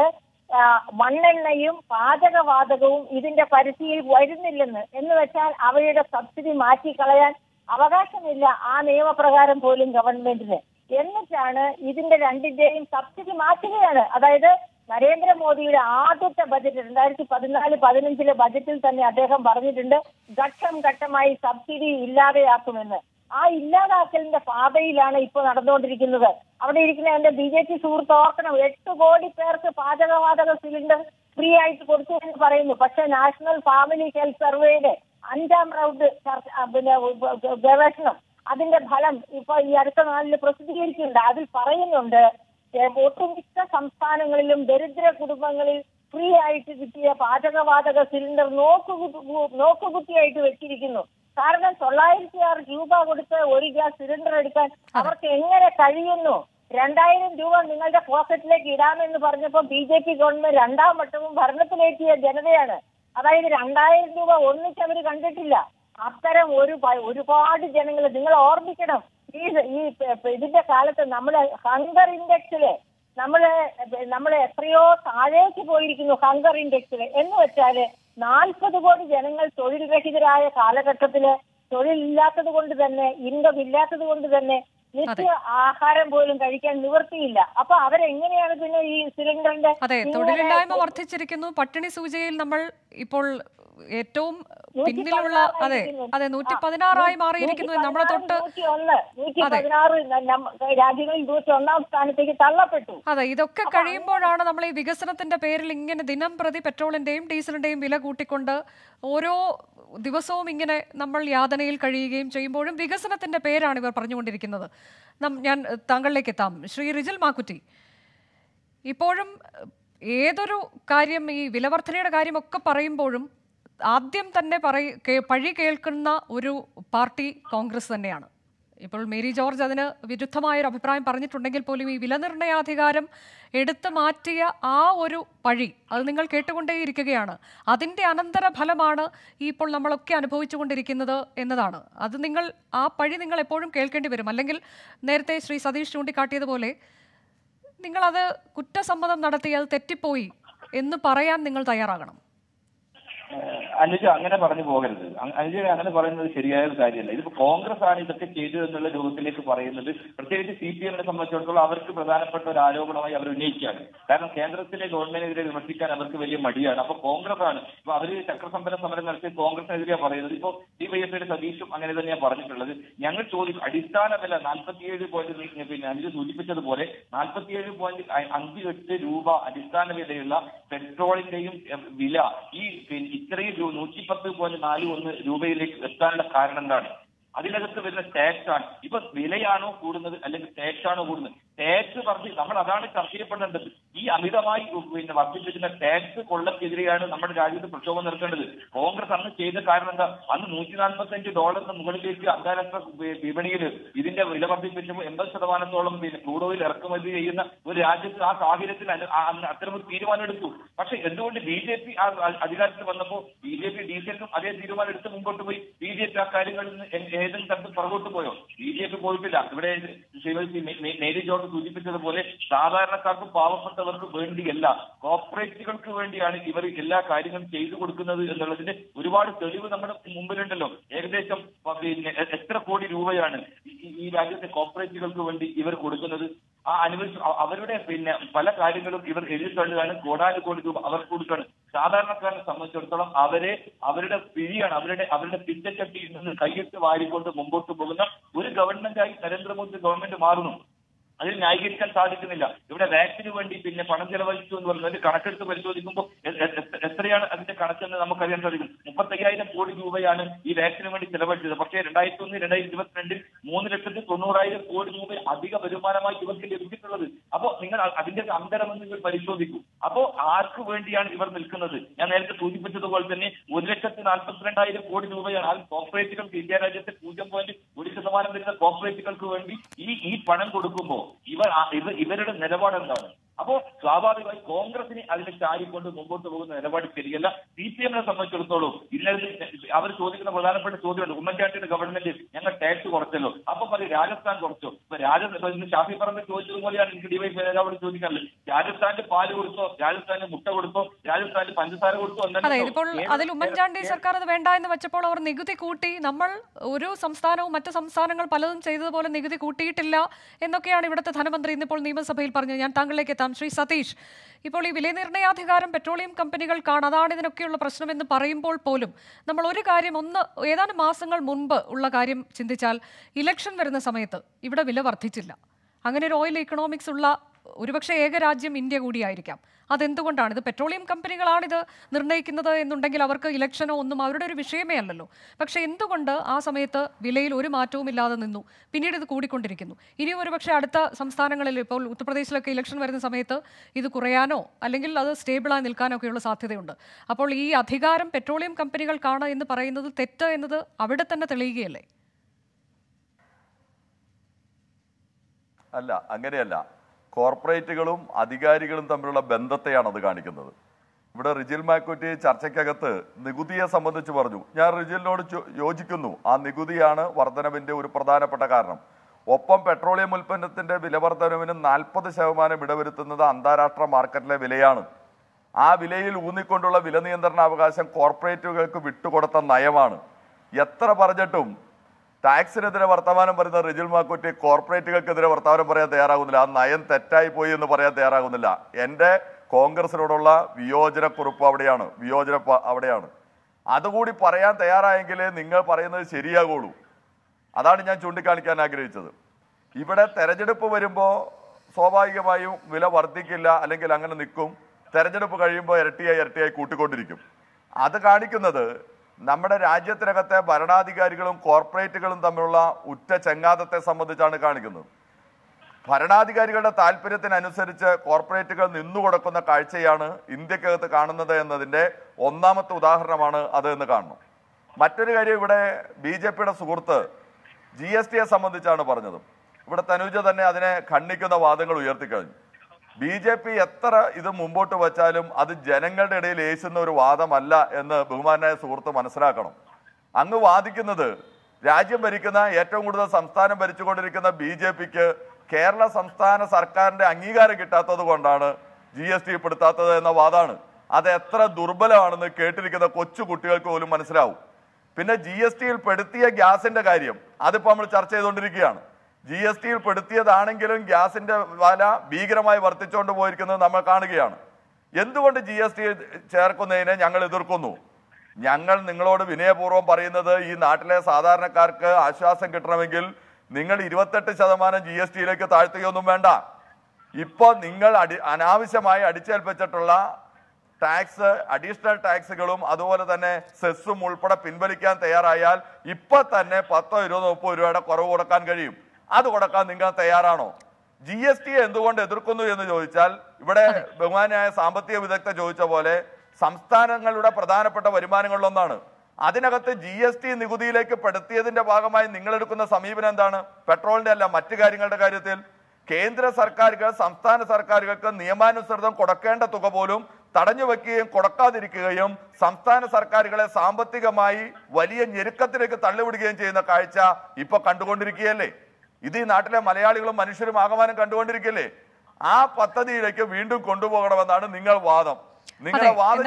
[SPEAKER 5] മണ്ണെണ്ണയും പാചകവാതകവും ഇതിന്റെ പരിധിയിൽ വരുന്നില്ലെന്ന്. എന്ന് വെച്ചാൽ അവയുടെ സബ്സിഡി മാറ്റിക്കളയാൻ അവകാശമില്ല ആ നിയമപ്രകാരം പോലും ഗവൺമെന്റിന്. എന്നിട്ടാണ് ഇതിന്റെ രണ്ടിന്റെയും സബ്സിഡി മാറ്റുകയാണ്. അതായത് നരേന്ദ്രമോദിയുടെ ആദ്യത്തെ ബജറ്റ് രണ്ടായിരത്തി പതിനാല് പതിനഞ്ചിലെ ബജറ്റിൽ തന്നെ അദ്ദേഹം പറഞ്ഞിട്ടുണ്ട് ഘട്ടം ഘട്ടമായി സബ്സിഡി ഇല്ലാതെയാക്കുമെന്ന്. ആ ഇല്ലാതാക്കലിന്റെ പാതയിലാണ് ഇപ്പൊ നടന്നുകൊണ്ടിരിക്കുന്നത്. അവിടെ ഇരിക്കുന്ന എന്റെ ബി ജെ പി സുഹൃത്ത് ഓർക്കണം, എട്ട് കോടി പേർക്ക് പാചകവാതക സിലിണ്ടർ ഫ്രീ ആയിട്ട് കൊടുത്തു എന്ന് പറയുന്നു. പക്ഷെ നാഷണൽ ഫാമിലി ഹെൽത്ത് സർവേയുടെ അഞ്ചാം റൗണ്ട് പിന്നെ ഗവേഷണം അതിന്റെ ഫലം ഇപ്പൊ ഈ അടുത്ത നാളിൽ പ്രസിദ്ധീകരിക്കുന്നുണ്ട്. അതിൽ പറയുന്നുണ്ട് ഒട്ടുമിക്ക സംസ്ഥാനങ്ങളിലും ദരിദ്ര കുടുംബങ്ങളിൽ ഫ്രീ ആയിട്ട് കിട്ടിയ പാചകവാതക സിലിണ്ടർ നോക്കുകുത്തി നോക്കുകുത്തിയായിട്ട് വെച്ചിരിക്കുന്നു. കാരണം തൊള്ളായിരത്തി ആറ് രൂപ കൊടുത്ത് ഒരു ഗ്യാസ് സിലിണ്ടർ എടുക്കാൻ അവർക്ക് എങ്ങനെ കഴിയുന്നു? രണ്ടായിരം രൂപ നിങ്ങളുടെ പോക്കറ്റിലേക്ക് ഇടാമെന്ന് പറഞ്ഞപ്പോ ബി ജെ പി ഗവൺമെന്റ് രണ്ടാം വട്ടവും ഭരണത്തിലെത്തിയ ജനതയാണ്. അതായത് രണ്ടായിരം രൂപ ഒന്നിച്ച് അവർ കണ്ടിട്ടില്ല. അത്തരം ഒരു ഒരുപാട് ജനങ്ങൾ നിങ്ങൾ ഓർമ്മിക്കണം. ഈ ഈ ഇതിന്റെ കാലത്ത് നമ്മള് ഹങ്കർ ഇൻഡെക്സില് നമ്മള് നമ്മള് എത്രയോ താഴേക്ക് പോയിരിക്കുന്നു ഹങ്കർ ഇൻഡെക്സില്. എന്ന് വെച്ചാല് നാൽപ്പത് കോടി ജനങ്ങൾ തൊഴിൽ രഹിതരായ കാലഘട്ടത്തില് തൊഴിലില്ലാത്തത് കൊണ്ട് തന്നെ ഇൻകം ഇല്ലാത്തത് കൊണ്ട് തന്നെ നിത്യ ആഹാരം പോലും കഴിക്കാൻ നിവൃത്തിയില്ല. അപ്പൊ അവരെങ്ങനെയാണ് പിന്നെ ഈ സിലിണ്ടറിന്റെ
[SPEAKER 1] അതെ തൊഴിലില്ലായ്മ വർദ്ധിച്ചിരിക്കുന്നു. പട്ടിണി സൂചികയിൽ നമ്മൾ ഇപ്പോൾ ഏറ്റവും പിന്നിലുള്ള അതെ അതെ നൂറ്റി പതിനാറായി മാറിയിരിക്കുന്നു. നമ്മളെ തൊട്ട്
[SPEAKER 5] നൂറ്റി പതിനാറ് രാജ്യങ്ങളിൽ നൂറ്റി ഒന്നാം സ്ഥാനത്തേക്ക് തള്ളപ്പെട്ടു.
[SPEAKER 1] അതെ ഇതൊക്കെ കഴിയുമ്പോഴാണ് നമ്മൾ ഈ വികസനത്തിന്റെ പേരിൽ ഇങ്ങനെ ദിനം പ്രതി പെട്രോളിന്റെയും ഡീസലിന്റെയും വില കൂട്ടിക്കൊണ്ട് ഓരോ ദിവസവും ഇങ്ങനെ നമ്മൾ യാതനയിൽ കഴിയുകയും ചെയ്യുമ്പോഴും വികസനത്തിന്റെ പേരാണ് ഇവർ പറഞ്ഞുകൊണ്ടിരിക്കുന്നത്. ഞാൻ താങ്കളിലേക്ക് എത്താം. ശ്രീ റിജിൽ മാക്കുറ്റി, ഇപ്പോഴും ഏതൊരു കാര്യം ഈ വിലവർധനയുടെ കാര്യമൊക്കെ പറയുമ്പോഴും ആദ്യം തന്നെ പറയ പഴി കേൾക്കുന്ന ഒരു പാർട്ടി കോൺഗ്രസ് തന്നെയാണ്. ഇപ്പോൾ മേരി ജോർജ് അതിന് വിരുദ്ധമായൊരു അഭിപ്രായം പറഞ്ഞിട്ടുണ്ടെങ്കിൽ പോലും ഈ വിലനിർണ്ണയാധികാരം എടുത്തു മാറ്റിയ ആ ഒരു പഴി അത് നിങ്ങൾ കേട്ടുകൊണ്ടേയിരിക്കുകയാണ്. അതിൻ്റെ അനന്തരഫലമാണ് ഈ ഇപ്പോൾ നമ്മളൊക്കെ അനുഭവിച്ചുകൊണ്ടിരിക്കുന്നത് എന്നതാണ്. അത് നിങ്ങൾ ആ പഴി നിങ്ങൾ എപ്പോഴും കേൾക്കേണ്ടി വരും. അല്ലെങ്കിൽ നേരത്തെ ശ്രീ സതീഷ് ചൂണ്ടിക്കാട്ടിയതുപോലെ നിങ്ങളത് കുറ്റസമ്മതം നടത്തി അത് തെറ്റിപ്പോയി എന്ന് പറയാൻ നിങ്ങൾ തയ്യാറാകണം.
[SPEAKER 6] അനുജ അങ്ങനെ പറഞ്ഞു പോകരുത്. അനുജ അങ്ങനെ പറയുന്നത് ശരിയായ ഒരു കാര്യമല്ല. ഇതിപ്പോ കോൺഗ്രസ് ആണ് ഇതൊക്കെ ചെയ്തു എന്നുള്ള രൂപത്തിലേക്ക് പറയുന്നത്. പ്രത്യേകിച്ച് സി പി എമ്മിനെ സംബന്ധിച്ചിടത്തോളം അവർക്ക് പ്രധാനപ്പെട്ട ഒരു ആരോപണമായി അവർ ഉന്നയിക്കുകയാണ്. കാരണം കേന്ദ്രത്തിലെ ഗവൺമെന്റിനെതിരെ വിമർശിക്കാൻ അവർക്ക് വലിയ മടിയാണ്. അപ്പൊ കോൺഗ്രസ് ആണ് ഇപ്പൊ അവര് ചക്രസംഭരണ സമരം നടത്തി കോൺഗ്രസിനെതിരെയാണ് പറയുന്നത്. ഇപ്പോ ഡിവൈഎഫ്ഐയുടെ സതീഷും അങ്ങനെ തന്നെയാണ് പറഞ്ഞിട്ടുള്ളത്. ഞങ്ങൾ ചോദിക്കും അടിസ്ഥാന വില നാൽപ്പത്തിയേഴ് പോയിന്റ് പിന്നെ അനുജ സൂചിപ്പിച്ചതുപോലെ നാൽപ്പത്തിയേഴ് പോയിന്റ് അഞ്ച് എട്ട് രൂപ അടിസ്ഥാന വിലയുള്ള പെട്രോളിന്റെയും വില ഈ ഇത്രയും നൂറ്റി പത്ത് പോയിന്റ് നാല് ഒന്ന് രൂപയിലേക്ക് എത്താനുള്ള കാരണം എന്താണ്? അതിനകത്ത് വരുന്ന ടാക്സ് ആണ്. ഇപ്പൊ വിലയാണോ കൂടുന്നത് അല്ലെങ്കിൽ ടാക്സ് ആണോ കൂടുന്നത്? ടാക്സ് വർദ്ധി നമ്മൾ അതാണ് ചർച്ച ചെയ്യപ്പെടേണ്ടത്. ഈ അമിതമായി പിന്നെ വർദ്ധിപ്പിക്കുന്ന ടാക്സ് കൊള്ളക്കെതിരെയാണ് നമ്മുടെ രാജ്യത്ത് പ്രക്ഷോഭം നടത്തേണ്ടത്. കോൺഗ്രസ് അന്ന് ചെയ്ത കാരണം എന്താ? അന്ന് നൂറ്റി നാൽപ്പത്തി അഞ്ച് ഡോളറിന് മുകളിലേക്ക് അന്താരാഷ്ട്ര വിപണിയിൽ ഇതിന്റെ വില വർദ്ധിപ്പിച്ചപ്പോൾ എൺപത് ശതമാനത്തോളം പിന്നെ ക്രൂഡ് ഓയിൽ ഇറക്കുമതി ചെയ്യുന്ന ഒരു രാജ്യത്ത് ആ സാഹചര്യത്തിൽ അത്തരമൊരു തീരുമാനം എടുത്തു. പക്ഷെ എന്തുകൊണ്ട് ബി ജെ പി ആ അധികാരത്തിൽ വന്നപ്പോൾ ബി ജെ പി ഡീസലിനും അതേ തീരുമാനം എടുത്ത് മുമ്പോട്ട് പോയി? ബി ജെ പി ആ കാര്യങ്ങളിൽ നിന്ന് ഏതെങ്കിലും തരത്തിൽ പുറകോട്ട് പോയോ? ബി ജെ പി പോയിട്ടില്ല. ഇവിടെ ശ്രീമതി മേരി ജോർജ് സൂചിപ്പിച്ചതുപോലെ സാധാരണക്കാർക്കും പാവപ്പെട്ടവർക്ക് വേണ്ടിയല്ല, കോർപ്പറേറ്റുകൾക്ക് വേണ്ടിയാണ് ഇവർ എല്ലാ കാര്യങ്ങളും ചെയ്തു കൊടുക്കുന്നത് എന്നുള്ളതിന്റെ ഒരുപാട് തെളിവ് നമ്മുടെ മുമ്പിലുണ്ടല്ലോ. ഏകദേശം പിന്നെ എത്ര കോടി രൂപയാണ് ഈ രാജ്യത്തെ കോർപ്പറേറ്റുകൾക്ക് വേണ്ടി ഇവർ കൊടുക്കുന്നത്? ആ അനുവദിച്ചു അവരുടെ പിന്നെ പല കാര്യങ്ങളും ഇവർ എഴുതിത്തള്ളുകയാണ്. കോടാനുകോടി രൂപ അവർക്ക് കൊടുക്കുകയാണ്. സാധാരണക്കാരനെ സംബന്ധിച്ചിടത്തോളം അവരെ അവരുടെ പിഴിയാണ്, അവരുടെ അവരുടെ പിച്ചച്ചട്ടിയിൽ നിന്ന് കൈയിട്ട് വാരിക്കൊണ്ട് മുമ്പോട്ട് പോകുന്ന ഒരു ഗവൺമെന്റായി നരേന്ദ്രമോദി ഗവൺമെന്റ് മാറുന്നു. അതിൽ ന്യായീകരിക്കാൻ സാധിക്കുന്നില്ല. ഇവിടെ വാക്സിന് വേണ്ടി പിന്നെ പണം ചെലവഴിച്ചു എന്ന് പറയുന്നത് കണക്കെടുത്ത് പരിശോധിക്കുമ്പോൾ എത്രയാണ് അതിന്റെ കണക്കെന്ന് നമുക്കറിയാൻ സാധിക്കും. മുപ്പത്തയ്യായിരം കോടി രൂപയാണ് ഈ വാക്സിന് വേണ്ടി ചെലവഴിച്ചത്. പക്ഷേ രണ്ടായിരത്തി ഒന്ന് രണ്ടായിരത്തി ഇരുപത്തിരണ്ടിൽ മൂന്ന് ലക്ഷത്തി തൊണ്ണൂറായിരം കോടി രൂപ അധിക വരുമാനമായി ഇവർക്ക് ലഭിച്ചിട്ടുള്ളത്. അപ്പോൾ നിങ്ങൾ അതിന്റെ അന്തരമെന്ന് നിങ്ങൾ പരിശോധിക്കൂ. അപ്പോ ആർക്ക് വേണ്ടിയാണ് ഇവർ നിൽക്കുന്നത്? ഞാൻ നേരത്തെ സൂചിപ്പിച്ചതുപോലെ തന്നെ ഒരു ലക്ഷത്തി നാൽപ്പത്തിരണ്ടായിരം കോടി രൂപയാണ് ആ കോർപ്പറേറ്റുകൾക്ക് ഇന്ത്യ രാജ്യത്തെ പൂജ്യം പോയിന്റ് ഒരു ശതമാനം വരുന്ന കോർപ്പറേറ്റുകൾക്ക് വേണ്ടി ഈ ഈ പണം കൊടുക്കുമ്പോൾ ഇവർ ഇവരുടെ നിലപാട് എന്താണ്? അപ്പോ സ്വാഭാവികമായി കോൺഗ്രസിന് അതിനെ ചാരിക്കൊണ്ട് മുമ്പോട്ട് പോകുന്ന നിലപാട് ശരിയല്ല. സി പി എമ്മിനെ സംബന്ധിച്ചിടത്തോളം ഇന്നലെ അവർ ചോദിക്കുന്ന പ്രധാനപ്പെട്ട ചോദ്യമുണ്ട്. ഉമ്മൻചാണ്ടിയുടെ ഗവൺമെന്റ് ഞങ്ങൾ ടാക്സ് കുറച്ചല്ലോ, അപ്പൊ പറയും രാജസ്ഥാൻ കുറച്ചോ. ഇപ്പൊ രാജസ്ഥാൻ ഷാഫി പറമ്പിൽ ചോദിച്ചതുപോലെയാണ് എനിക്ക് ഡിവൈസ് നേതാവോട് ചോദിക്കാറുള്ളത്. രാജസ്ഥാനിൽ പാല് കൊടുത്തോ, രാജസ്ഥാനിൽ മുട്ട കൊടുത്തോ, രാജസ്ഥാനിൽ പഞ്ചസാര കൊടുത്തോ?
[SPEAKER 1] അതെ, ഇപ്പോൾ അതിൽ ഉമ്മൻചാണ്ടി സർക്കാർ അത് വേണ്ട എന്ന് വെച്ചപ്പോൾ അവർ നികുതി കൂട്ടി. നമ്മൾ ഒരു സംസ്ഥാനവും മറ്റ് സംസ്ഥാനങ്ങൾ പലതും ചെയ്തതുപോലെ നികുതി കൂട്ടിയിട്ടില്ല എന്നൊക്കെയാണ് ഇവിടുത്തെ ധനമന്ത്രി ഇന്നിപ്പോൾ നിയമസഭയിൽ പറഞ്ഞത്. ഞാൻ താങ്കളിലേക്ക് ശ്രീ സതീഷ്, ഇപ്പോൾ ഈ വിലനിർണ്ണയാധികാരം പെട്രോളിയം കമ്പനികൾക്കാണ്, അതാണ് ഇതിനൊക്കെയുള്ള പ്രശ്നമെന്ന് പറയുമ്പോൾ പോലും നമ്മൾ ഒരു കാര്യം ഒന്ന് ഏതാനും മാസങ്ങൾ മുൻപ് ഉള്ള കാര്യം ചിന്തിച്ചാൽ ഇലക്ഷൻ വരുന്ന സമയത്ത് ഇവിടെ വില വർദ്ധിച്ചില്ല. അങ്ങനെ ഒരു ഓയിൽ ഇക്കണോമിക്സ് ഉള്ള ഒരുപക്ഷെ ഏക രാജ്യം ഇന്ത്യ കൂടിയായിരിക്കാം. അതെന്തുകൊണ്ടാണ്? ഇത് പെട്രോളിയം കമ്പനികളാണിത് നിർണ്ണയിക്കുന്നത് എന്നുണ്ടെങ്കിൽ അവർക്ക് ഇലക്ഷനോ ഒന്നും അവരുടെ ഒരു വിഷയമേ അല്ലല്ലോ. പക്ഷെ എന്തുകൊണ്ട് ആ സമയത്ത് വിലയിൽ ഒരു മാറ്റവും ഇല്ലാതെ നിന്നു? പിന്നീട് ഇത് കൂടിക്കൊണ്ടിരിക്കുന്നു. ഇനിയും ഒരുപക്ഷെ അടുത്ത സംസ്ഥാനങ്ങളിൽ, ഇപ്പോൾ ഉത്തർപ്രദേശിലൊക്കെ ഇലക്ഷൻ വരുന്ന സമയത്ത് ഇത് കുറയാനോ അല്ലെങ്കിൽ അത് സ്റ്റേബിളായി നിൽക്കാനോ ഒക്കെയുള്ള സാധ്യതയുണ്ട്. അപ്പോൾ ഈ അധികാരം പെട്രോളിയം കമ്പനികൾക്കാണ് എന്ന് പറയുന്നത് തെറ്റ് എന്നത് അവിടെ തന്നെ തെളിയുകയല്ലേ?
[SPEAKER 7] അല്ല, അങ്ങനെയല്ല. കോർപ്പറേറ്റുകളും അധികാരികളും തമ്മിലുള്ള ബന്ധത്തെയാണ് അത് കാണിക്കുന്നത്. ഇവിടെ റിജിൽ മാക്കുറ്റി ചർച്ചയ്ക്കകത്ത് നികുതിയെ സംബന്ധിച്ച് പറഞ്ഞു. ഞാൻ റിജിലിനോട് യോജിക്കുന്നു. ആ നികുതിയാണ് വർധനവിൻ്റെ ഒരു പ്രധാനപ്പെട്ട കാരണം. ഒപ്പം പെട്രോളിയം ഉൽപ്പന്നത്തിൻ്റെ വിലവർധനവിന് നാൽപ്പത് ശതമാനം ഇടവരുത്തുന്നത് അന്താരാഷ്ട്ര മാർക്കറ്റിലെ വിലയാണ്. ആ വിലയിൽ ഊന്നിക്കൊണ്ടുള്ള വില നിയന്ത്രണാവകാശം കോർപ്പറേറ്റുകൾക്ക് വിട്ടുകൊടുത്ത നയമാണ്. എത്ര പറഞ്ഞിട്ടും ടാക്സിനെതിരെ വർത്തമാനം പറയുന്ന റിജിൽ മാക്കുറ്റി കോർപ്പറേറ്റുകൾക്കെതിരെ വർത്തമാനം പറയാൻ തയ്യാറാകുന്നില്ല. ആ നയം തെറ്റായി പോയി എന്ന് പറയാൻ തയ്യാറാകുന്നില്ല. എൻ്റെ കോൺഗ്രസിനോടുള്ള വിയോജനക്കുറിപ്പ് അവിടെയാണ്, വിയോജന അവിടെയാണ്. അതുകൂടി പറയാൻ തയ്യാറായെങ്കിലേ നിങ്ങൾ പറയുന്നത് ശരിയാകുള്ളൂ. അതാണ് ഞാൻ ചൂണ്ടിക്കാണിക്കാൻ ആഗ്രഹിച്ചത്. ഇവിടെ തെരഞ്ഞെടുപ്പ് വരുമ്പോൾ സ്വാഭാവികമായും വില വർദ്ധിക്കില്ല, അല്ലെങ്കിൽ അങ്ങനെ നിൽക്കും. തെരഞ്ഞെടുപ്പ് കഴിയുമ്പോൾ ഇരട്ടിയായി ഇരട്ടിയായി കൂട്ടിക്കൊണ്ടിരിക്കും. അത് കാണിക്കുന്നത് നമ്മുടെ രാജ്യത്തിനകത്തെ ഭരണാധികാരികളും കോർപ്പറേറ്റുകളും തമ്മിലുള്ള ഉറ്റ ചെങ്ങാതത്തെ സംബന്ധിച്ചാണ് കാണിക്കുന്നത്. ഭരണാധികാരികളുടെ താല്പര്യത്തിനനുസരിച്ച് കോർപ്പറേറ്റുകൾ നിന്നുകൊടുക്കുന്ന കാഴ്ചയാണ് ഇന്ത്യക്കകത്ത് കാണുന്നത് എന്നതിൻ്റെ ഒന്നാമത്തെ ഉദാഹരണമാണ് അത് എന്ന് കാണണം. മറ്റൊരു കാര്യം, ഇവിടെ ബി ജെ പിയുടെ സുഹൃത്ത് ജി എസ് ടിയെ സംബന്ധിച്ചാണ് പറഞ്ഞത്. ഇവിടെ തനുജ തന്നെ അതിനെ ഖണ്ഡിക്കുന്ന വാദങ്ങൾ ഉയർത്തിക്കഴിഞ്ഞു. ബി ജെ പി എത്ര ഇത് മുമ്പോട്ട് വച്ചാലും അത് ജനങ്ങളുടെ ഇടയിൽ ഏശുന്ന ഒരു വാദമല്ല എന്ന് ബഹുമാനായ സുഹൃത്ത് മനസ്സിലാക്കണം. അങ്ങ് വാദിക്കുന്നത് രാജ്യം ഭരിക്കുന്ന ഏറ്റവും കൂടുതൽ സംസ്ഥാനം ഭരിച്ചുകൊണ്ടിരിക്കുന്ന ബി ജെ പിക്ക് കേരള സംസ്ഥാന സർക്കാരിന്റെ അംഗീകാരം കിട്ടാത്തത് കൊണ്ടാണ് ജി എസ് ടി പെടുത്താത്തത് എന്ന വാദമാണ്. അത് എത്ര ദുർബലമാണെന്ന് കേട്ടിരിക്കുന്ന കൊച്ചു കുട്ടികൾക്ക് പോലും മനസ്സിലാവും. പിന്നെ ജി എസ് ടിയിൽ പെടുത്തിയ ഗ്യാസിന്റെ കാര്യം അതിപ്പോൾ നമ്മൾ ചർച്ച ചെയ്തുകൊണ്ടിരിക്കുകയാണ്. ജി എസ് ടിയിൽ പെടുത്തിയതാണെങ്കിലും ഗ്യാസിന്റെ വില ഭീകരമായി വർദ്ധിച്ചുകൊണ്ട് പോയിരിക്കുന്നത് നമ്മൾ കാണുകയാണ്. എന്തുകൊണ്ട് ജി എസ് ടി ചേർക്കുന്നതിനെ ഞങ്ങൾ എതിർക്കുന്നു? ഞങ്ങൾ നിങ്ങളോട് വിനയപൂർവ്വം പറയുന്നത്, ഈ നാട്ടിലെ സാധാരണക്കാർക്ക് ആശ്വാസം കിട്ടണമെങ്കിൽ നിങ്ങൾ ഇരുപത്തെട്ട് ശതമാനം ജി എസ് ടിയിലേക്ക് താഴ്ത്തുകയൊന്നും വേണ്ട. ഇപ്പോൾ നിങ്ങൾ അടി അനാവശ്യമായി അടിച്ചേൽപ്പിച്ചിട്ടുള്ള ടാക്സ്, അഡീഷണൽ ടാക്സുകളും അതുപോലെ തന്നെ സെസ്സും ഉൾപ്പെടെ പിൻവലിക്കാൻ തയ്യാറായാൽ ഇപ്പൊ തന്നെ പത്തോ ഇരുപതോ മുപ്പത് രൂപയുടെ കുറവ് കൊടുക്കാൻ കഴിയും. അത് കൊടുക്കാൻ നിങ്ങൾ തയ്യാറാണോ? ജി എസ് ടി എന്തുകൊണ്ട് എതിർക്കുന്നു എന്ന് ചോദിച്ചാൽ, ഇവിടെ ബഹുമാനായ സാമ്പത്തിക വിദഗ്ധ ചോദിച്ച പോലെ സംസ്ഥാനങ്ങളുടെ പ്രധാനപ്പെട്ട വരുമാനങ്ങളിലൊന്നാണ്. അതിനകത്ത് ജി എസ് ടി നികുതിയിലേക്ക് പെടുത്തിയതിന്റെ ഭാഗമായി നിങ്ങൾ എടുക്കുന്ന സമീപനം എന്താണ്? പെട്രോളിന്റെ അല്ല, മറ്റു കാര്യങ്ങളുടെ കാര്യത്തിൽ കേന്ദ്ര സർക്കാരുകൾ സംസ്ഥാന സർക്കാരുകൾക്ക് നിയമാനുസൃതം കൊടുക്കേണ്ട തുക പോലും തടഞ്ഞു വെക്കുകയും കൊടുക്കാതിരിക്കുകയും സംസ്ഥാന സർക്കാരുകളെ സാമ്പത്തികമായി വലിയ ഞെരുക്കത്തിലേക്ക് തള്ളിവിടുകയും ചെയ്യുന്ന കാഴ്ച ഇപ്പൊ കണ്ടുകൊണ്ടിരിക്കുകയല്ലേ? ഇത് ഈ നാട്ടിലെ മലയാളികളും മനുഷ്യരും ആകമാനം കണ്ടുകൊണ്ടിരിക്കല്ലേ? ആ പദ്ധതിയിലേക്ക് വീണ്ടും കൊണ്ടുപോകണമെന്നാണ് നിങ്ങൾ വാദം. നിങ്ങളുടെ വാദം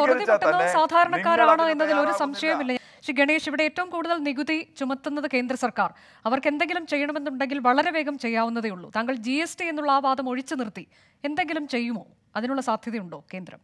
[SPEAKER 1] സാധാരണക്കാരാണ് എന്നതിൽ ഒരു സംശയമില്ല. ശ്രീ ഗണേഷ്, ഇവിടെ ഏറ്റവും കൂടുതൽ നികുതി ചുമത്തുന്നത് കേന്ദ്ര സർക്കാർ. അവർക്ക് എന്തെങ്കിലും ചെയ്യണമെന്നുണ്ടെങ്കിൽ വളരെ വേഗം ചെയ്യാവുന്നതേ ഉള്ളൂ. താങ്കൾ ജി എസ് ടി എന്നുള്ള ആ വാദം ഒഴിച്ചു നിർത്തി എന്തെങ്കിലും ചെയ്യുമോ? അതിനുള്ള സാധ്യതയുണ്ടോ കേന്ദ്രം?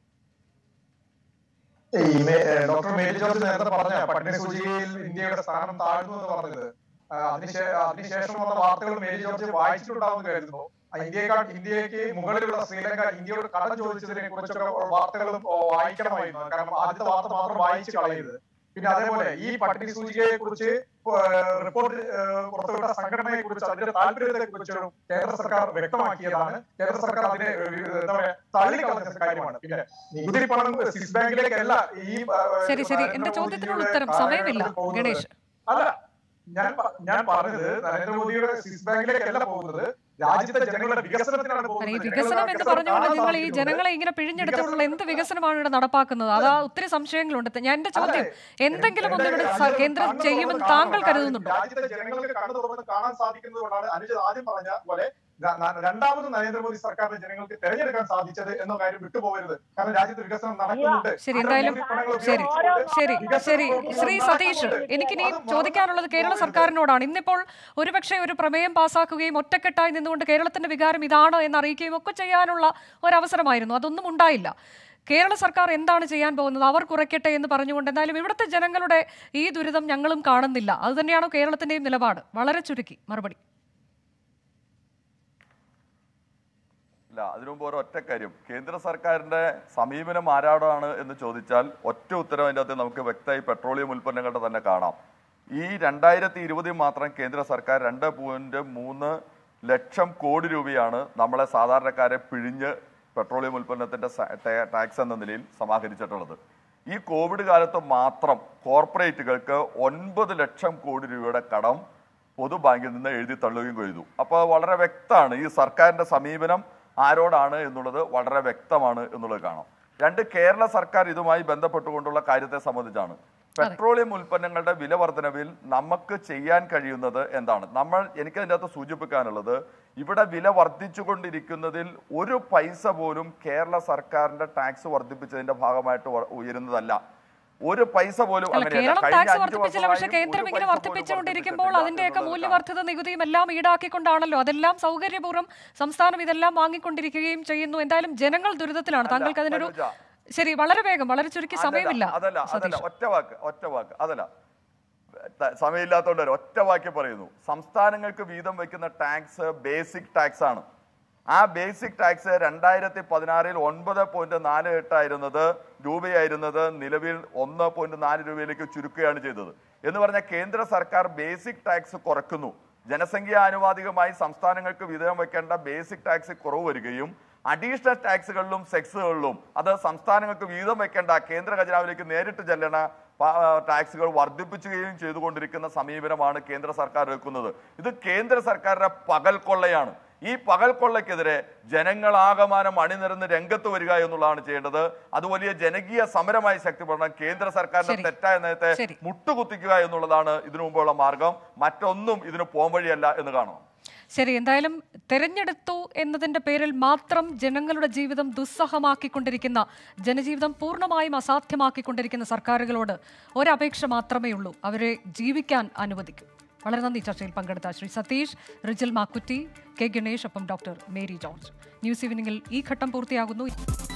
[SPEAKER 8] ഡോക്ടർ മേരി ജോർജ് നേരത്തെ പറഞ്ഞ പട്ടിണി സൂചികയിൽ ഇന്ത്യയുടെ സ്ഥാനം താഴ്ന്നു എന്ന് പറഞ്ഞത് അതിനുശേ അതിനുശേഷം വന്ന വാർത്തകൾ മേരി ജോർജ് വായിച്ചിട്ടുണ്ടാവുമെന്ന് കരുതുന്നു. ഇന്ത്യക്കാൾ ഇന്ത്യക്ക് മുകളിലുള്ള ശ്രീലങ്ക ഇന്ത്യയോട് കടം ചോദിച്ചതിനെ കുറിച്ചൊക്കെ വാർത്തകളും വായിക്കണമായിരുന്നു. കാരണം ആദ്യത്തെ വാർത്ത മാത്രം വായിച്ചു കളയരുത്. പിന്നെ അതേപോലെ ഈ പട്ടിണി സൂചികയെ കുറിച്ച് റിപ്പോർട്ട് പുറത്തുവിട്ട സംഘടനയെ കുറിച്ച് അതിന്റെ താല്പര്യത്തെ കുറിച്ചും കേന്ദ്ര സർക്കാർ വ്യക്തമാക്കിയതാണ്. കേന്ദ്ര സർക്കാർ അതിനെ എന്താ പറയാ തള്ളിക്കളഞ്ഞ കാര്യമാണ്. പിന്നെ നികുതി പണം സ്വിസ് ബാങ്കിലേക്കല്ല ഈ
[SPEAKER 1] ശരി ശരി എന്റെ ചോദ്യത്തിനുള്ള ഉത്തരം സമയമില്ല ഗണേഷ്.
[SPEAKER 8] അല്ല ഞാൻ ഞാൻ പറഞ്ഞത് നരേന്ദ്രമോദിയുടെ സ്വിസ് ബാങ്കിലേക്കല്ല പോകുന്നത്, രാജ്യത്തെ ജനങ്ങളുടെ വികസനത്തിനാണ് പോകുന്നത്.
[SPEAKER 1] വികസനം എന്ന് പറഞ്ഞുകൊണ്ട് നിങ്ങൾ ഈ ജനങ്ങളെ ഇങ്ങനെ പിഴിഞ്ഞെടുത്തുള്ള എന്ത് വികസനമാണ് ഇവിടെ നടപ്പാക്കുന്നത്? അതാ ഒത്തിരി സംശയങ്ങളുണ്ട്. ഞാൻ എന്റെ ചോദ്യം എന്തെങ്കിലും ഒന്നും ഇവിടെ കേന്ദ്രം ചെയ്യുമെന്ന് താങ്കൾ കരുതുന്നുണ്ടോ?
[SPEAKER 8] രാജ്യത്തെ ജനങ്ങൾക്ക് കണ്ണു തുറന്ന് കാണാൻ സാധിക്കുന്നത് കൊണ്ടാണ് അനുജ ആദ്യം പറഞ്ഞ പോലെ രണ്ടാമത് നരേന്ദ്രമോദി സർക്കാരിനെ ജനങ്ങൾക്ക് തെരഞ്ഞെടുക്കാൻ സാധിച്ചത് എന്ന കാര്യം വിട്ടുപോകരുത്. കാരണം രാജ്യത്ത് വികസനം നടക്കുന്നുണ്ട്.
[SPEAKER 1] ശരി എന്തായാലും ശരി ശരി ശരി ശ്രീ സതീഷ്, എനിക്കിനി ചോദിക്കാനുള്ളത് കേരള സർക്കാരിനോടാണ്. ഇന്നിപ്പോൾ ഒരുപക്ഷെ ഒരു പ്രമേയം പാസ്സാക്കുകയും ഒറ്റക്കെട്ടായി നിന്നുകൊണ്ട് കേരളത്തിന്റെ വികാരം ഇതാണ് എന്ന് അറിയിക്കുകയും ഒക്കെ ചെയ്യാനുള്ള ഒരവസരമായിരുന്നു. അതൊന്നും ഉണ്ടായില്ല. കേരള സർക്കാർ എന്താണ് ചെയ്യാൻ പോകുന്നത്? അവർ കുറയ്ക്കട്ടെ എന്ന് പറഞ്ഞുകൊണ്ട് എന്തായാലും ഇവിടുത്തെ ജനങ്ങളുടെ ഈ ദുരിതം ഞങ്ങളും കാണുന്നില്ല. അത് തന്നെയാണോ കേരളത്തിന്റെയും നിലപാട്? വളരെ ചുരുക്കി മറുപടി.
[SPEAKER 7] ഇല്ല, അതിനു മുമ്പ് ഒരു ഒറ്റ കാര്യം, കേന്ദ്ര സർക്കാരിന്റെ സമീപനം ആരാടാണ് എന്ന് ചോദിച്ചാൽ ഒറ്റ ഉത്തരം അതിൻ്റെ അകത്ത് നമുക്ക് വ്യക്തമായി പെട്രോളിയം ഉൽപ്പന്നങ്ങളുടെ തന്നെ കാണാം. ഈ രണ്ടായിരത്തി ഇരുപതിൽ മാത്രം കേന്ദ്ര സർക്കാർ രണ്ട് പോയിന്റ് മൂന്ന് ലക്ഷം കോടി രൂപയാണ് നമ്മളെ സാധാരണക്കാരെ പിഴിഞ്ഞ് പെട്രോളിയം ഉൽപ്പന്നത്തിന്റെ ടാക്സ് എന്ന നിലയിൽ സമാഹരിച്ചിട്ടുള്ളത്. ഈ കോവിഡ് കാലത്ത് മാത്രം കോർപ്പറേറ്റുകൾക്ക് ഒൻപത് ലക്ഷം കോടി രൂപയുടെ കടം പൊതുബാങ്കിൽ നിന്ന് എഴുതി തള്ളുകയും ചെയ്തു. അപ്പോൾ വളരെ വ്യക്തമാണ് ഈ സർക്കാരിന്റെ സമീപനം ആരോടാണ് എന്നുള്ളത് വളരെ വ്യക്തമാണ് എന്നുള്ളത് കാണാം. രണ്ട്, കേരള സർക്കാർ ഇതുമായി ബന്ധപ്പെട്ടുകൊണ്ടുള്ള കാര്യത്തെ സംബന്ധിച്ചാണ്. പെട്രോളിയം ഉൽപ്പന്നങ്ങളുടെ വില വർധനവിൽ നമുക്ക് ചെയ്യാൻ കഴിയുന്നത് എന്താണ്? നമ്മൾ എനിക്കതിൻ്റെ അകത്ത് സൂചിപ്പിക്കാനുള്ളത്, ഇവിടെ വില വർദ്ധിച്ചുകൊണ്ടിരിക്കുന്നതിൽ ഒരു പൈസ പോലും കേരള സർക്കാരിന്റെ ടാക്സ് വർദ്ധിപ്പിച്ചതിന്റെ ഭാഗമായിട്ട് ഉയരുന്നതല്ല. ഒരു പൈസ പോലും
[SPEAKER 1] കേരളം ടാക്സ് വർദ്ധിപ്പിച്ചില്ല. പക്ഷെ കേന്ദ്രം ഇങ്ങനെ വർദ്ധിപ്പിച്ചുകൊണ്ടിരിക്കുമ്പോൾ അതിന്റെയൊക്കെ മൂല്യവർദ്ധിത നികുതിയും എല്ലാം ഈടാക്കിക്കൊണ്ടാണല്ലോ. അതെല്ലാം സൗകര്യപൂർവ്വം സംസ്ഥാനം ഇതെല്ലാം വാങ്ങിക്കൊണ്ടിരിക്കുകയും ചെയ്യുന്നു. എന്തായാലും ജനങ്ങൾ ദുരിതത്തിലാണ്. താങ്കൾക്ക് അതിനൊരു ശരി വളരെ വേഗം വളരെ ചുരുക്കി സമയമില്ല.
[SPEAKER 7] അതല്ല അതല്ല ഒറ്റ വാക്ക് ഒറ്റ വാക്ക് അതല്ല സമയമില്ലാത്തതുകൊണ്ട് ഒറ്റ വാക്യം പറയുന്നു. സംസ്ഥാനങ്ങൾക്ക് വീതം വയ്ക്കുന്ന ടാക്സ് ബേസിക് ടാക്സ് ആണ്. ആ ബേസിക് ടാക്സ് രണ്ടായിരത്തി പതിനാറിൽ ഒൻപത് പോയിന്റ് നാല് എട്ടായിരുന്നത് രൂപയായിരുന്നത് നിലവിൽ ഒന്ന് പോയിന്റ് നാല് രൂപയിലേക്ക് ചുരുക്കുകയാണ് ചെയ്തത്. എന്ന് പറഞ്ഞാൽ കേന്ദ്ര സർക്കാർ ബേസിക് ടാക്സ് കുറയ്ക്കുന്നു. ജനസംഖ്യ ആനുപാതികമായി സംസ്ഥാനങ്ങൾക്ക് വിതരണം വയ്ക്കേണ്ട ബേസിക് ടാക്സ് കുറവ് വരികയും അഡീഷണൽ ടാക്സുകളിലും സെക്സുകളിലും അത് സംസ്ഥാനങ്ങൾക്ക് വീതം വയ്ക്കേണ്ട കേന്ദ്ര ഖജനാവിലേക്ക് നേരിട്ട് ചെല്ലണ ടാക്സുകൾ വർദ്ധിപ്പിക്കുകയും ചെയ്തുകൊണ്ടിരിക്കുന്ന സമീപനമാണ് കേന്ദ്ര സർക്കാർ എടുക്കുന്നത്. ഇത് കേന്ദ്ര സർക്കാരിന്റെ പകൽ കൊള്ളയാണ്. ഈ പകൽ കൊള്ളയ്ക്കെതിരെ ജനങ്ങളാകമാനം അണിനിരന്ന് രംഗത്ത് വരിക എന്നുള്ളതാണ് ചെയ്യേണ്ടത്. അത് വലിയ ജനകീയ സമരമായി ശക്തിപ്പെടണം. കേന്ദ്ര സർക്കാരിന്റെ തെറ്റായ നയത്തെ മുട്ടുകുത്തിക്കുക എന്നുള്ളതാണ് ഇതിനു മുമ്പുള്ള മാർഗം. മറ്റൊന്നും ഇതിന് പോംവഴിയല്ല എന്ന് കാണണം.
[SPEAKER 1] ശരി, എന്തായാലും തെരഞ്ഞെടുത്തു എന്നതിന്റെ പേരിൽ മാത്രം ജനങ്ങളുടെ ജീവിതം ദുസ്സഹമാക്കിക്കൊണ്ടിരിക്കുന്ന, ജനജീവിതം പൂർണ്ണമായും അസാധ്യമാക്കിക്കൊണ്ടിരിക്കുന്ന സർക്കാരുകളോട് ഒരപേക്ഷ മാത്രമേ ഉള്ളൂ, അവരെ ജീവിക്കാൻ അനുവദിക്കും. വളരെ നന്ദി ചർച്ചയിൽ പങ്കെടുത്ത ശ്രീ സതീഷ്, റിജിൽ മാക്കുറ്റി, കെ ഗണേഷ്, ഒപ്പം ഡോക്ടർ മേരി ജോർജ്. ന്യൂസ് ഈവനിങ്ങിൽ ഈ ഘട്ടം പൂർത്തിയാകുന്നു.